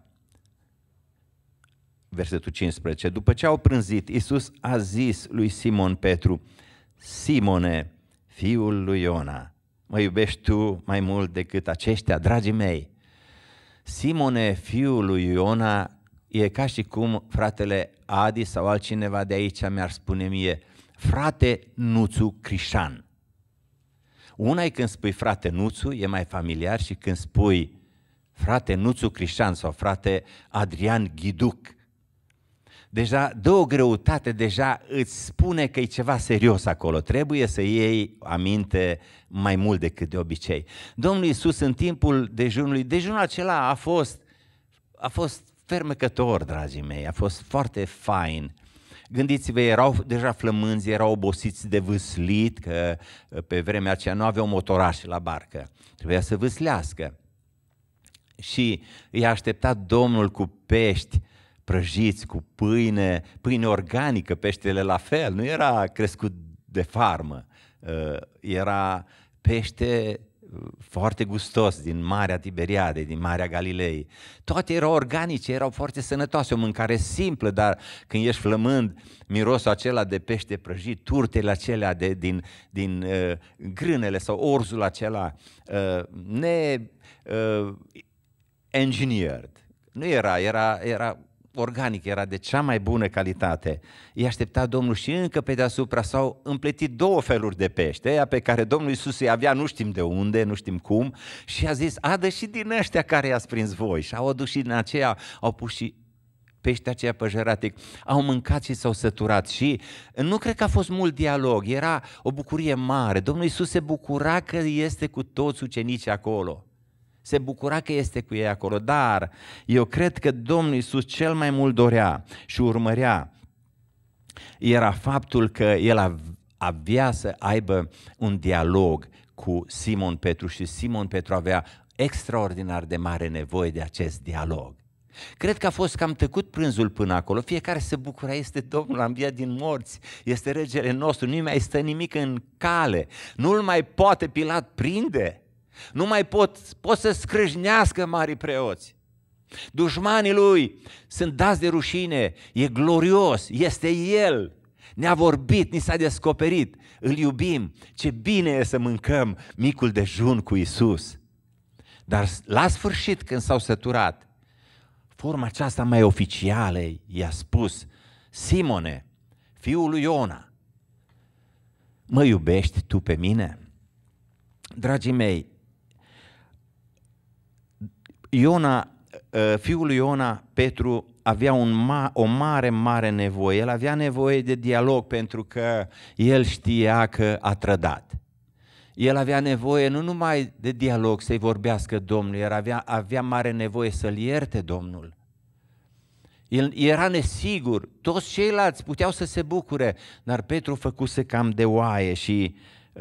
versetul 15, după ce au prânzit, Iisus a zis lui Simon Petru, Simone, fiul lui Iona, mă iubești tu mai mult decât aceștia, dragii mei? Simone, fiul lui Iona, e ca și cum fratele Adi sau altcineva de aici mi-ar spune mie, frate Nuțu Crișan. Una e când spui frate Nuțu, e mai familiar, și când spui frate Nuțu Crișan sau frate Adrian Ghiduc, deja dă o greutate, deja îți spune că e ceva serios acolo, trebuie să iei aminte mai mult decât de obicei. Domnul Iisus în timpul dejunului, dejunul acela a fost fermecător, dragii mei, a fost foarte fain. Gândiți-vă, erau deja flămânzi, erau obosiți de vâslit, că pe vremea aceea nu aveau motoraș la barcă, trebuia să vâslească. și i-a așteptat Domnul cu pești prăjiți, cu pâine organică, peștele la fel, nu era crescut de farmă, era pește foarte gustos din Marea Tiberiade, din Marea Galilei. Toate erau organice, erau foarte sănătoase, o mâncare simplă, dar când ești flămând, mirosul acela de pește prăjit, turtele acelea din grânele sau orzul acela engineered. Nu era organic, era de cea mai bună calitate. I-a așteptat Domnul și încă pe deasupra s-au împletit 2 feluri de pește, aia pe care Domnul Iisus îi avea nu știm de unde, nu știm cum, și a zis, adă și din ăștia care i-ați prins voi. Și au adus și din aceea, au pus și peștii aceia păjărate, au mâncat și s-au săturat. Și nu cred că a fost mult dialog, era o bucurie mare. Domnul Iisus se bucura că este cu toți ucenicii acolo. Se bucura că este cu ei acolo, dar eu cred că Domnul Iisus cel mai mult dorea și urmărea era faptul că El avea să aibă un dialog cu Simon Petru și Simon Petru avea extraordinar de mare nevoie de acest dialog. Cred că a fost cam tăcut prânzul până acolo, fiecare se bucura, este Domnul, a înviat din morți, este regele nostru, nu mai stă nimic în cale, nu-l mai poate Pilat prinde. Nu mai pot să scrâșnească marii preoți. Dușmanii lui sunt dați de rușine, e glorios, este El. Ne-a vorbit, ni s-a descoperit, îl iubim. Ce bine e să mâncăm micul dejun cu Iisus. Dar la sfârșit, când s-au săturat, forma aceasta mai oficială i-a spus, Simone, fiul lui Iona, mă iubești tu pe mine? Dragii mei, fiul lui Iona, Petru, avea o mare nevoie. El avea nevoie de dialog pentru că el știa că a trădat. El avea nevoie nu numai de dialog să-i vorbească Domnul, el avea mare nevoie să-l ierte Domnul. El era nesigur, toți ceilalți puteau să se bucure, dar Petru făcuse cam de oaie și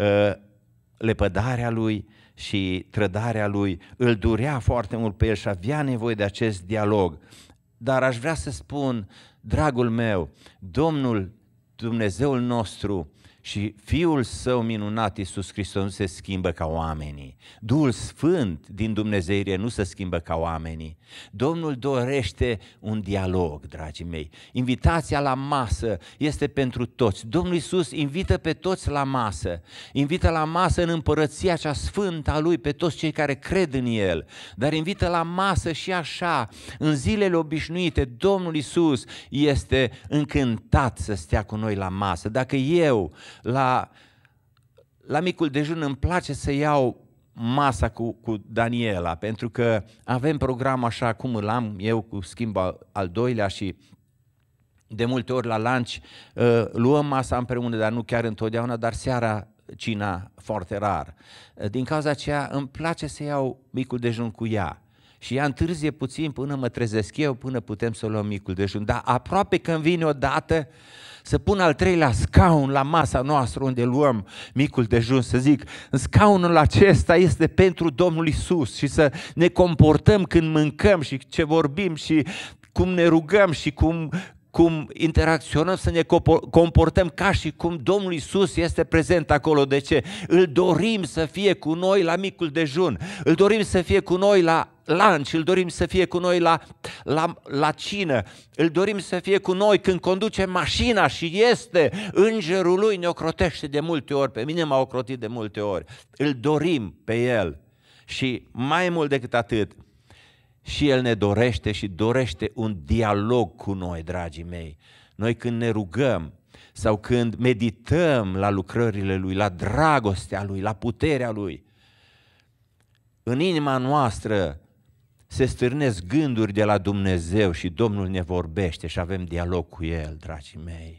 lepădarea lui și trădarea lui îl durea foarte mult pe el și avea nevoie de acest dialog. Dar aș vrea să spun, dragul meu, Domnul, Dumnezeul nostru și Fiul Său minunat, Iisus Hristos, nu se schimbă ca oamenii. Duhul Sfânt din Dumnezeirie nu se schimbă ca oamenii. Domnul dorește un dialog, dragii mei. Invitația la masă este pentru toți. Domnul Iisus invită pe toți la masă. Invită la masă în împărăția cea sfântă a Lui pe toți cei care cred în El. Dar invită la masă și așa, în zilele obișnuite, Domnul Iisus este încântat să stea cu noi la masă. Dacă eu la micul dejun îmi place să iau masa cu Daniela, pentru că avem program așa cum îl am eu cu schimbul al doilea și de multe ori la lunch luăm masa împreună, dar nu chiar întotdeauna, dar seara cina foarte rar. Din cauza aceea îmi place să iau micul dejun cu ea. Și ea întârzie puțin până mă trezesc eu, până putem să luăm micul dejun. Dar aproape când vine odată să pun al 3-lea scaun la masa noastră unde luăm micul dejun, să zic, scaunul acesta este pentru Domnul Iisus și să ne comportăm când mâncăm și ce vorbim și cum ne rugăm și cum interacționăm, să ne comportăm ca și cum Domnul Iisus este prezent acolo. De ce? Îl dorim să fie cu noi la micul dejun, îl dorim să fie cu noi la lunch, îl dorim să fie cu noi la cină, îl dorim să fie cu noi când conducem mașina și este îngerul lui, ne ocrotește de multe ori, pe mine m-a ocrotit de multe ori, îl dorim pe El și mai mult decât atât, și El ne dorește și dorește un dialog cu noi, dragii mei. Noi când ne rugăm sau când medităm la lucrările Lui, la dragostea Lui, la puterea Lui, în inima noastră se stârnesc gânduri de la Dumnezeu și Domnul ne vorbește și avem dialog cu El, dragii mei.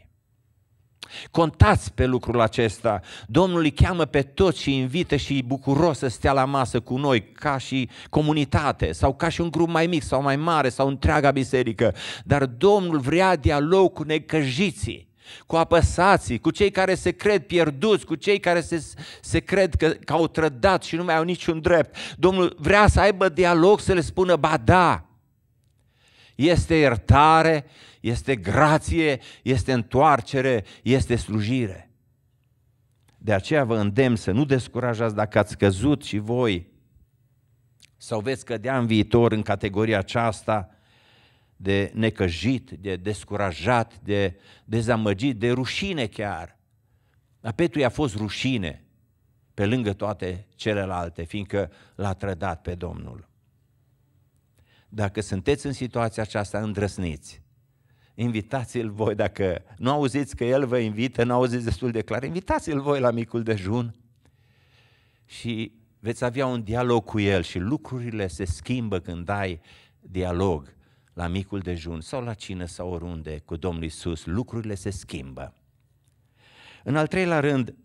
Contați pe lucrul acesta. Domnul îi cheamă pe toți și îi invită și e bucuros să stea la masă cu noi ca și comunitate sau ca și un grup mai mic sau mai mare sau întreaga biserică. Dar Domnul vrea dialog cu necăjiții. cu apăsații, cu cei care se cred pierduți, cu cei care se cred că au trădat și nu mai au niciun drept. Domnul vrea să aibă dialog, să le spună, ba da, este iertare, este grație, este întoarcere, este slujire. De aceea vă îndemn să nu descurajați dacă ați căzut și voi sau veți cădea în viitor în categoria aceasta de necăjit, de descurajat, de dezamăgit, de rușine chiar. Dar Petru i-a fost rușine pe lângă toate celelalte, fiindcă l-a trădat pe Domnul. Dacă sunteți în situația aceasta, îndrăsniți. Invitați-l voi, dacă nu auziți că el vă invită, nu auziți destul de clar, invitați-l voi la micul dejun și veți avea un dialog cu el și lucrurile se schimbă când ai dialog la micul dejun sau la cină sau oriunde cu Domnul Iisus, lucrurile se schimbă. În al treilea rând,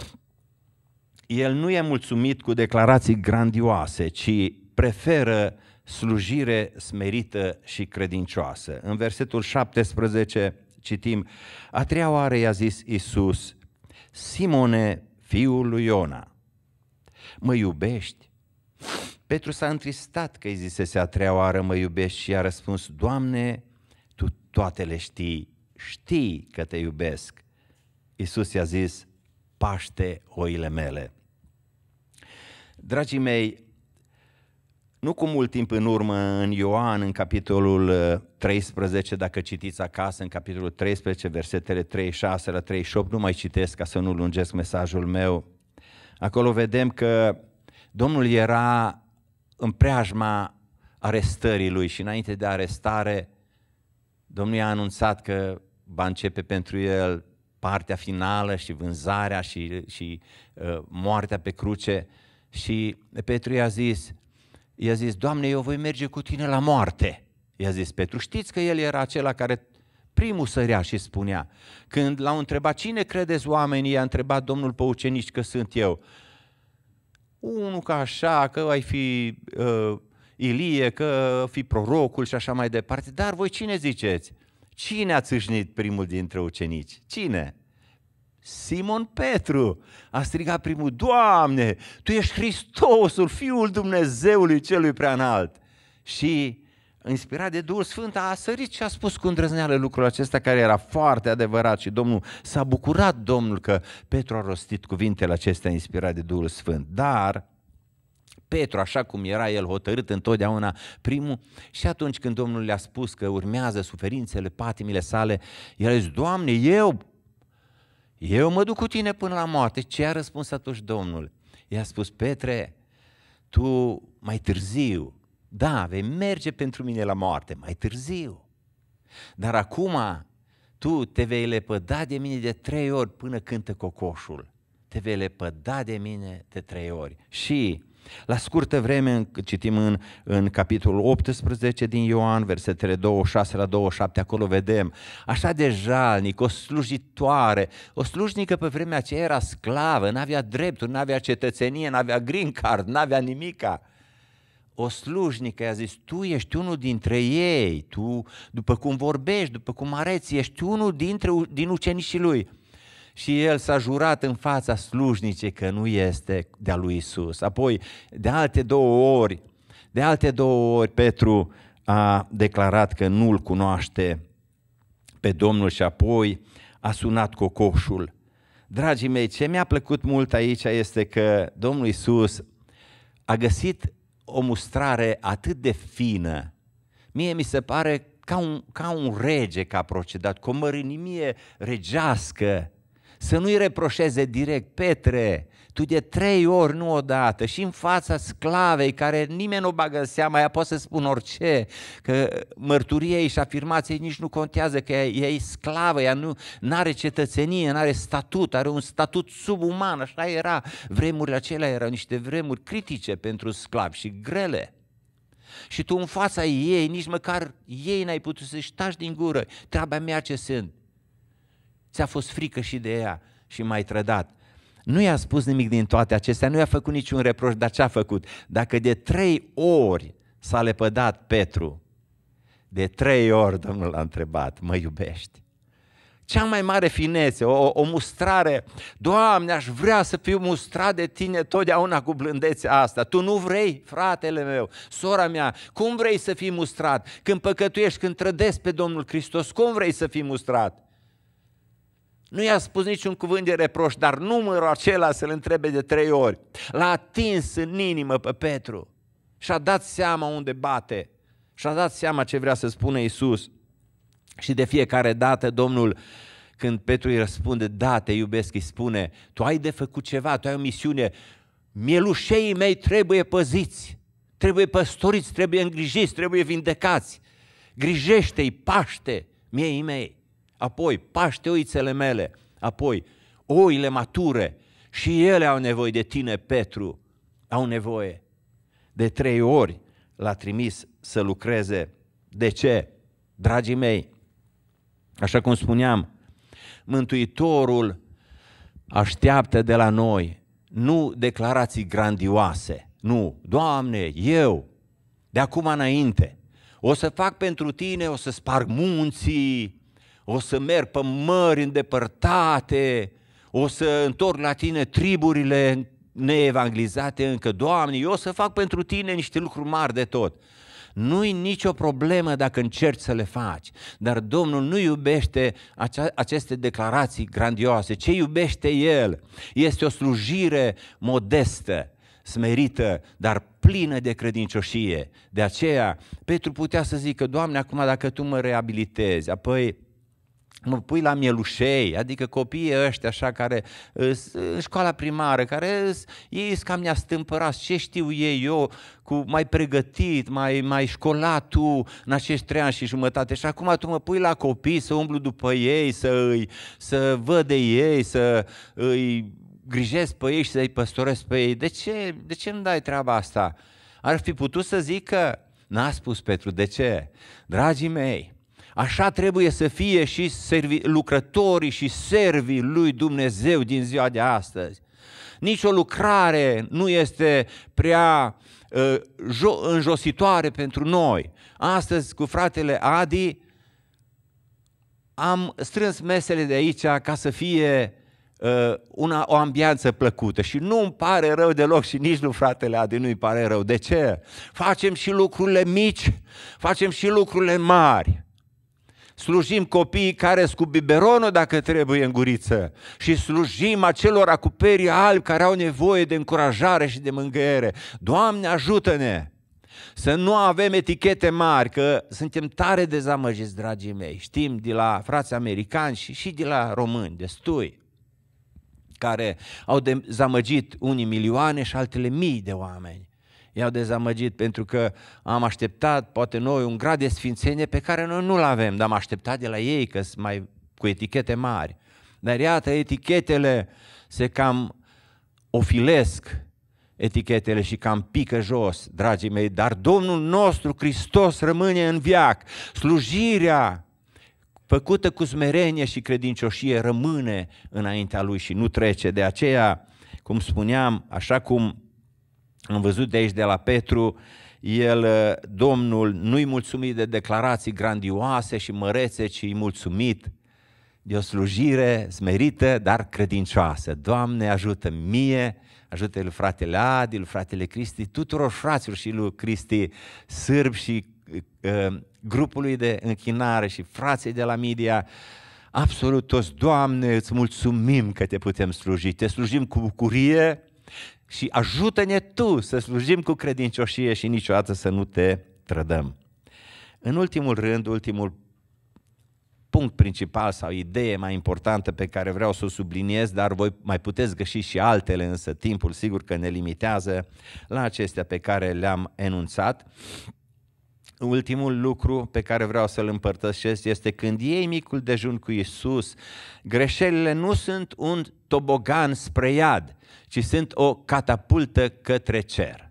el nu e mulțumit cu declarații grandioase, ci preferă slujire smerită și credincioasă. În versetul 17 citim, a treia oară i-a zis Iisus, Simone, fiul lui Iona, mă iubești? Petru s-a întristat că îi zisese a treia oară mă iubești și a răspuns, Doamne, Tu toate le știi, știi că te iubesc. Iisus i-a zis, paște oile mele. Dragii mei, nu cu mult timp în urmă, în Ioan, în capitolul 13, dacă citiți acasă, în capitolul 13, versetele 36 la 38, nu mai citesc ca să nu lungesc mesajul meu, acolo vedem că Domnul era în preajma arestării lui și înainte de arestare, Domnul i-a anunțat că va începe pentru el partea finală și vânzarea și moartea pe cruce și Petru i-a zis, Doamne, eu voi merge cu tine la moarte. I-a zis Petru. Știți că el era acela care primul sărea și spunea. Când l-au întrebat, cine credeți oamenii, i-a întrebat Domnul pe ucenici că sunt eu. Unul ca așa, că ai fi Ilie, că fi prorocul și așa mai departe. Dar voi cine ziceți? Cine a țâșnit primul dintre ucenici? Cine? Simon Petru a strigat primul, Doamne, Tu ești Hristosul, Fiul Dumnezeului Celui Preanalt. Și inspirat de Duhul Sfânt a sărit și a spus cu îndrăzneală lucrul acesta care era foarte adevărat și Domnul s-a bucurat Domnul că Petru a rostit cuvintele acestea inspirat de Duhul Sfânt. Dar Petru, așa cum era el hotărât întotdeauna primul, și atunci când Domnul le-a spus că urmează suferințele, patimile sale, el a zis, Doamne, eu mă duc cu tine până la moarte. Ce a răspuns atunci Domnul? I-a spus, Petre, tu mai târziu, da, vei merge pentru mine la moarte, mai târziu. Dar acum tu te vei lepăda de mine de 3 ori până cântă cocoșul. Te vei lepăda de mine de 3 ori. Și la scurtă vreme, citim în capitolul 18 din Ioan, versetele 26 la 27, acolo vedem, așa de jalnic, o slujitoare, o slujnică pe vremea aceea era sclavă, n-avea drepturi, n-avea cetățenie, n-avea green card, n-avea nimica. O slujnică i-a zis, tu ești unul dintre ei, tu, după cum vorbești, după cum arăți, ești unul din ucenicii lui. Și el s-a jurat în fața slujnicei că nu este de-a lui Iisus. Apoi, de alte două ori, Petru a declarat că nu-L cunoaște pe Domnul și apoi a sunat cocoșul. Dragii mei, ce mi-a plăcut mult aici este că Domnul Iisus a găsit o mustrare atât de fină. Mie mi se pare ca un rege că a procedat, cu o mărinimie regească. Să nu-i reproșeze direct, Petre, tu de 3 ori, nu odată, și în fața sclavei, care nimeni nu o bagă în seama, ea poate să spun orice, că mărturia ei și afirmația ei nici nu contează, că ea e sclavă, ea nu are cetățenie, nu are statut, are un statut subuman, așa era. Vremurile acelea erau niște vremuri critice pentru sclavi și grele. Și tu în fața ei, nici măcar ei n-ai putut să-și taci din gură, treaba mea ce sunt. Ți-a fost frică și de ea și m-ai trădat. Nu i-a spus nimic din toate acestea, nu i-a făcut niciun reproș, dar ce a făcut? Dacă de 3 ori s-a lepădat Petru, de 3 ori Domnul l-a întrebat, mă iubești? Cea mai mare finețe, o mustrare. Doamne, aș vrea să fiu mustrat de Tine totdeauna cu blândețea asta. Tu nu vrei, fratele meu, sora mea, cum vrei să fii mustrat? Când păcătuiești, când trădezi pe Domnul Hristos, cum vrei să fii mustrat? Nu i-a spus niciun cuvânt de reproș, dar numărul acela să-l întrebe de 3 ori. L-a atins în inimă pe Petru și-a dat seama unde bate. Și-a dat seama ce vrea să spună Iisus. Și de fiecare dată Domnul, când Petru îi răspunde, da, te iubesc, îi spune, tu ai de făcut ceva, tu ai o misiune, mielușeii mei trebuie păziți, trebuie păstoriți, trebuie îngrijiți, trebuie vindecați. Grijește-i, paște miei mei, apoi paște oițele mele, apoi oile mature și ele au nevoie de tine, Petru, au nevoie. De 3 ori l-a trimis să lucreze. De ce? Dragii mei, așa cum spuneam, Mântuitorul așteaptă de la noi nu declarații grandioase, nu, Doamne, eu, de acum înainte, o să fac pentru Tine, o să sparg munții, o să merg pe mări îndepărtate, o să întorc la Tine triburile neevangelizate încă, Doamne, eu o să fac pentru Tine niște lucruri mari de tot. Nu-i nicio problemă dacă încerci să le faci, dar Domnul nu iubește aceste declarații grandioase. Ce iubește El este o slujire modestă, smerită, dar plină de credincioșie. De aceea Petru putea să zică, Doamne, acum dacă Tu mă reabilitezi, apoi mă pui la mielușei, adică copiii ăștia așa care în școala primară, care ei sunt cam neastâmpărați, ce știu ei, eu cu mai pregătit, mai școlat tu în acești 3 ani și jumătate și acum tu mă pui la copii să umblu după ei, să văd de ei, să îi grijesc pe ei și să-i păstoresc pe ei. De ce nu dai treaba asta? Ar fi putut să zică, n-a spus Petru, de ce? Dragii mei, așa trebuie să fie și lucrătorii și servii lui Dumnezeu din ziua de astăzi. Nici o lucrare nu este prea înjositoare pentru noi. Astăzi cu fratele Adi am strâns mesele de aici ca să fie o ambianță plăcută și nu îmi pare rău deloc și nici lui fratele Adi nu-i pare rău. De ce? Facem și lucrurile mici, facem și lucrurile mari. Slujim copiii care sunt cu biberonul dacă trebuie în guriță și slujim acelora cu perii albi care au nevoie de încurajare și de mângâiere. Doamne, ajută-ne să nu avem etichete mari, că suntem tare dezamăgiți, dragii mei. Știm de la frații americani și de la români, destui, care au dezamăgit unii milioane și altele mii de oameni. I-au dezamăgit pentru că am așteptat, poate noi, un grad de sfințenie pe care noi nu-l avem, dar am așteptat de la ei că sunt mai cu etichete mari. Dar iată, etichetele se cam ofilesc, etichetele și cam pică jos, dragii mei, dar Domnul nostru Hristos rămâne în veac. Slujirea făcută cu smerenie și credincioșie rămâne înaintea Lui și nu trece. De aceea, cum spuneam, așa cum am văzut de aici de la Petru, Domnul nu-i mulțumit de declarații grandioase și mărețe, ci îi mulțumit de o slujire smerită, dar credincioasă. Doamne, ajută mie, ajută lui fratele Adi, lui fratele Cristi, tuturor fraților și lui Cristi, sârbi și grupului de închinare și frații de la media, absolut toți, Doamne, îți mulțumim că te putem sluji, te slujim cu bucurie, și ajută-ne Tu să slujim cu credincioșie și niciodată să nu Te trădăm. În ultimul rând, ultimul punct principal sau idee mai importantă pe care vreau să o subliniez, dar voi mai puteți găsi și altele, însă timpul sigur că ne limitează la acestea pe care le-am enunțat. Ultimul lucru pe care vreau să-l împărtășesc este când iei micul dejun cu Iisus, greșelile nu sunt un tobogan spre iad, ci sunt o catapultă către cer.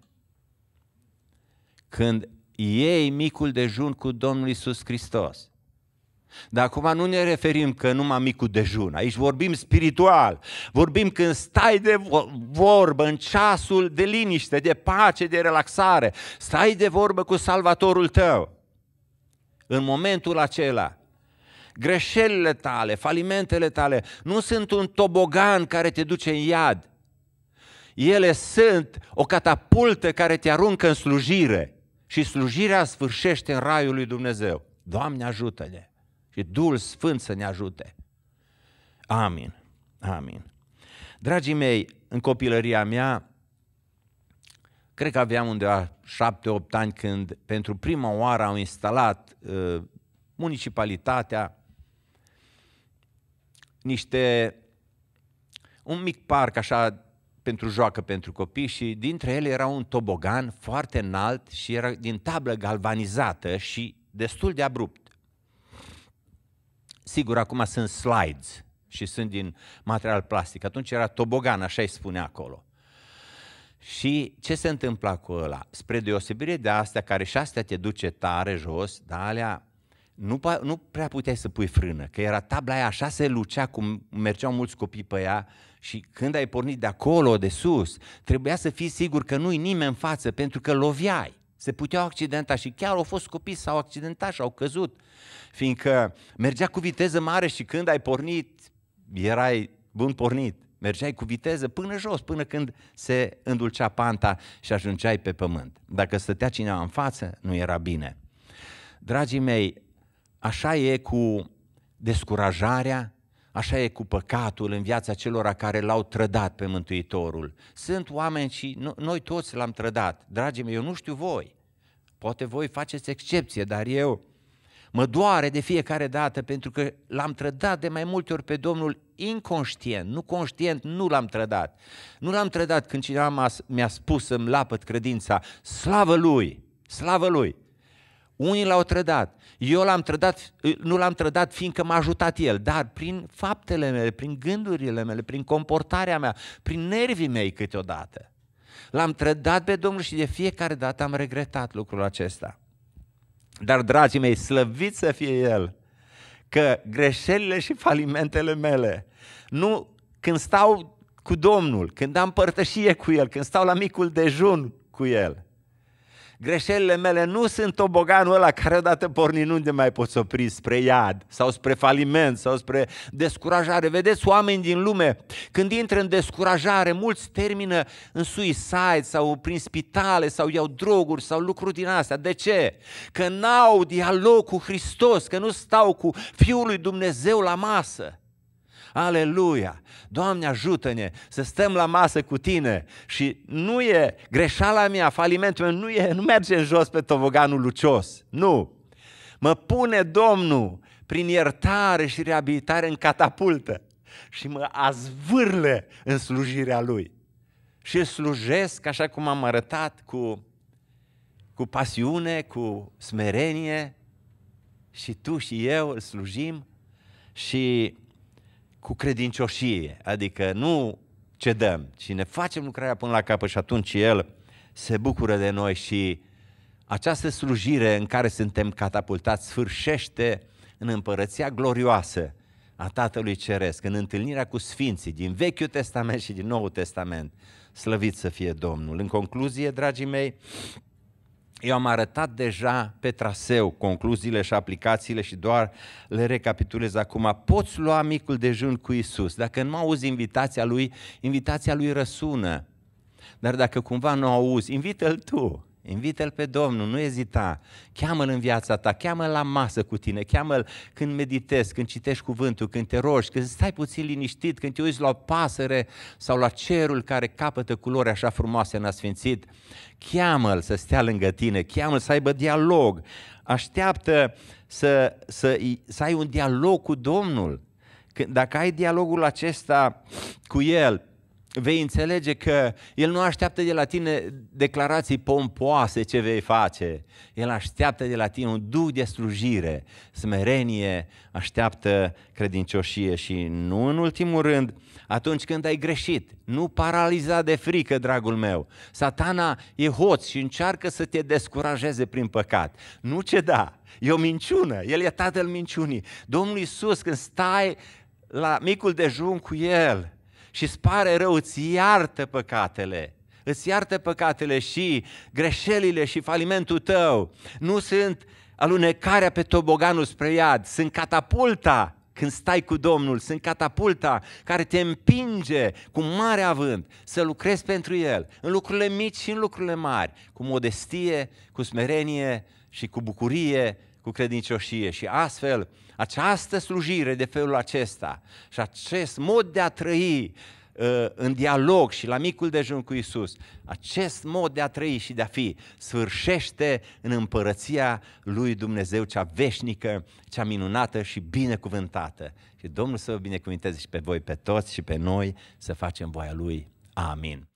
Când iei micul dejun cu Domnul Iisus Hristos. Dar acum nu ne referim că numai micul dejun, aici vorbim spiritual, vorbim când stai de vorbă în ceasul de liniște, de pace, de relaxare, stai de vorbă cu Salvatorul tău. În momentul acela, greșelile tale, falimentele tale nu sunt un tobogan care te duce în iad. Ele sunt o catapultă care te aruncă în slujire și slujirea sfârșește în raiul lui Dumnezeu. Doamne, ajută-ne și Duhul Sfânt să ne ajute. Amin. Amin. Dragii mei, în copilăria mea, cred că aveam undeva 7-8 ani când pentru prima oară au instalat municipalitatea un mic parc așa pentru joacă pentru copii și dintre ele era un tobogan foarte înalt și era din tablă galvanizată și destul de abrupt. Sigur, acum sunt slides și sunt din material plastic. Atunci era tobogan, așa îi spune acolo. Și ce se întâmpla cu ăla? Spre deosebire de astea, care și astea te duce tare jos, dar alea nu prea puteai să pui frână, că era tabla aia așa se lucea, cum mergeau mulți copii pe ea și când ai pornit de acolo, de sus, trebuia să fii sigur că nu-i nimeni în față, pentru că loviai. Se puteau accidenta și chiar au fost copii s-au accidentat și au căzut, fiindcă mergea cu viteză mare și când ai pornit, erai bun pornit. Mergeai cu viteză până jos, până când se îndulcea panta și ajungeai pe pământ. Dacă stătea cineva în față, nu era bine. Dragii mei, așa e cu descurajarea, așa e cu păcatul în viața celor care l-au trădat pe Mântuitorul. Sunt oameni și noi toți l-am trădat. Dragii mei, eu nu știu voi, poate voi faceți excepție, dar eu mă doare de fiecare dată pentru că l-am trădat de mai multe ori pe Domnul inconștient, nu conștient, nu l-am trădat. Nu l-am trădat când cineva mi-a spus să-mi lapăt credința, slavă Lui, slavă Lui. Unii l-au trădat, eu nu l-am trădat fiindcă m-a ajutat El, dar prin faptele mele, prin gândurile mele, prin comportarea mea, prin nervii mei câteodată. L-am trădat pe Domnul și de fiecare dată am regretat lucrul acesta. Dar, dragii mei, slăvit să fie El, că greșelile și falimentele mele, nu când stau cu Domnul, când am părtășie cu El, când stau la micul dejun cu El, greșelile mele nu sunt toboganul ăla care odată pornit nu mai poți opri spre iad sau spre faliment sau spre descurajare. Vedeți, oameni din lume, când intră în descurajare, mulți termină în suicide sau prin spitale sau iau droguri sau lucruri din astea. De ce? Că n-au dialog cu Hristos, că nu stau cu Fiul lui Dumnezeu la masă. Aleluia! Doamne, ajută-ne să stăm la masă cu Tine și nu e greșeala mea, falimentul meu, nu merge în jos pe toboganul lucios, nu! Mă pune Domnul prin iertare și reabilitare în catapultă și mă azvârle în slujirea Lui. Și îl slujesc așa cum am arătat, cu pasiune, cu smerenie și tu și eu îl slujim și cu credincioșie, adică nu cedăm, ci ne facem lucrarea până la capăt și atunci El se bucură de noi și această slujire în care suntem catapultați sfârșește în împărăția glorioasă a Tatălui Ceresc, în întâlnirea cu Sfinții din Vechiul Testament și din Noul Testament. Slăvit să fie Domnul! În concluzie, dragii mei, eu am arătat deja pe traseu concluziile și aplicațiile și doar le recapitulez acum. Poți lua micul dejun cu Iisus. Dacă nu auzi invitația Lui răsună. Dar dacă cumva nu auzi, invită-L tu. Invită-L pe Domnul, nu ezita. Cheamă-L în viața ta, cheamă-L la masă cu tine, cheamă-L când meditezi, când citești cuvântul, când te rogi, când stai puțin liniștit, când te uiți la o pasăre sau la cerul care capătă culori așa frumoase în asfințit. Cheamă-L să stea lângă tine, cheamă-L să aibă dialog. Așteaptă să ai un dialog cu Domnul. Dacă ai dialogul acesta cu El, vei înțelege că El nu așteaptă de la tine declarații pompoase ce vei face. El așteaptă de la tine un duh de slujire, smerenie, așteaptă credincioșie și nu în ultimul rând, atunci când ai greșit, nu paraliza de frică, dragul meu. Satana e hoț și încearcă să te descurajeze prin păcat. Nu ceda, e o minciună, El e tatăl minciunii. Domnul Iisus, când stai la micul dejun cu El, și îți pare rău, îți iartă păcatele și greșelile și falimentul tău. Nu sunt alunecarea pe toboganul spre iad, sunt catapulta când stai cu Domnul, sunt catapulta care te împinge cu mare avânt să lucrezi pentru El, în lucrurile mici și în lucrurile mari, cu modestie, cu smerenie și cu bucurie, cu credincioșie. Și astfel, această slujire de felul acesta și acest mod de a trăi în dialog și la micul dejun cu Iisus, acest mod de a trăi și de a fi sfârșește în împărăția lui Dumnezeu, cea veșnică, cea minunată și binecuvântată. Și Domnul să vă binecuvânteze și pe voi, pe toți și pe noi, să facem voia Lui. Amin.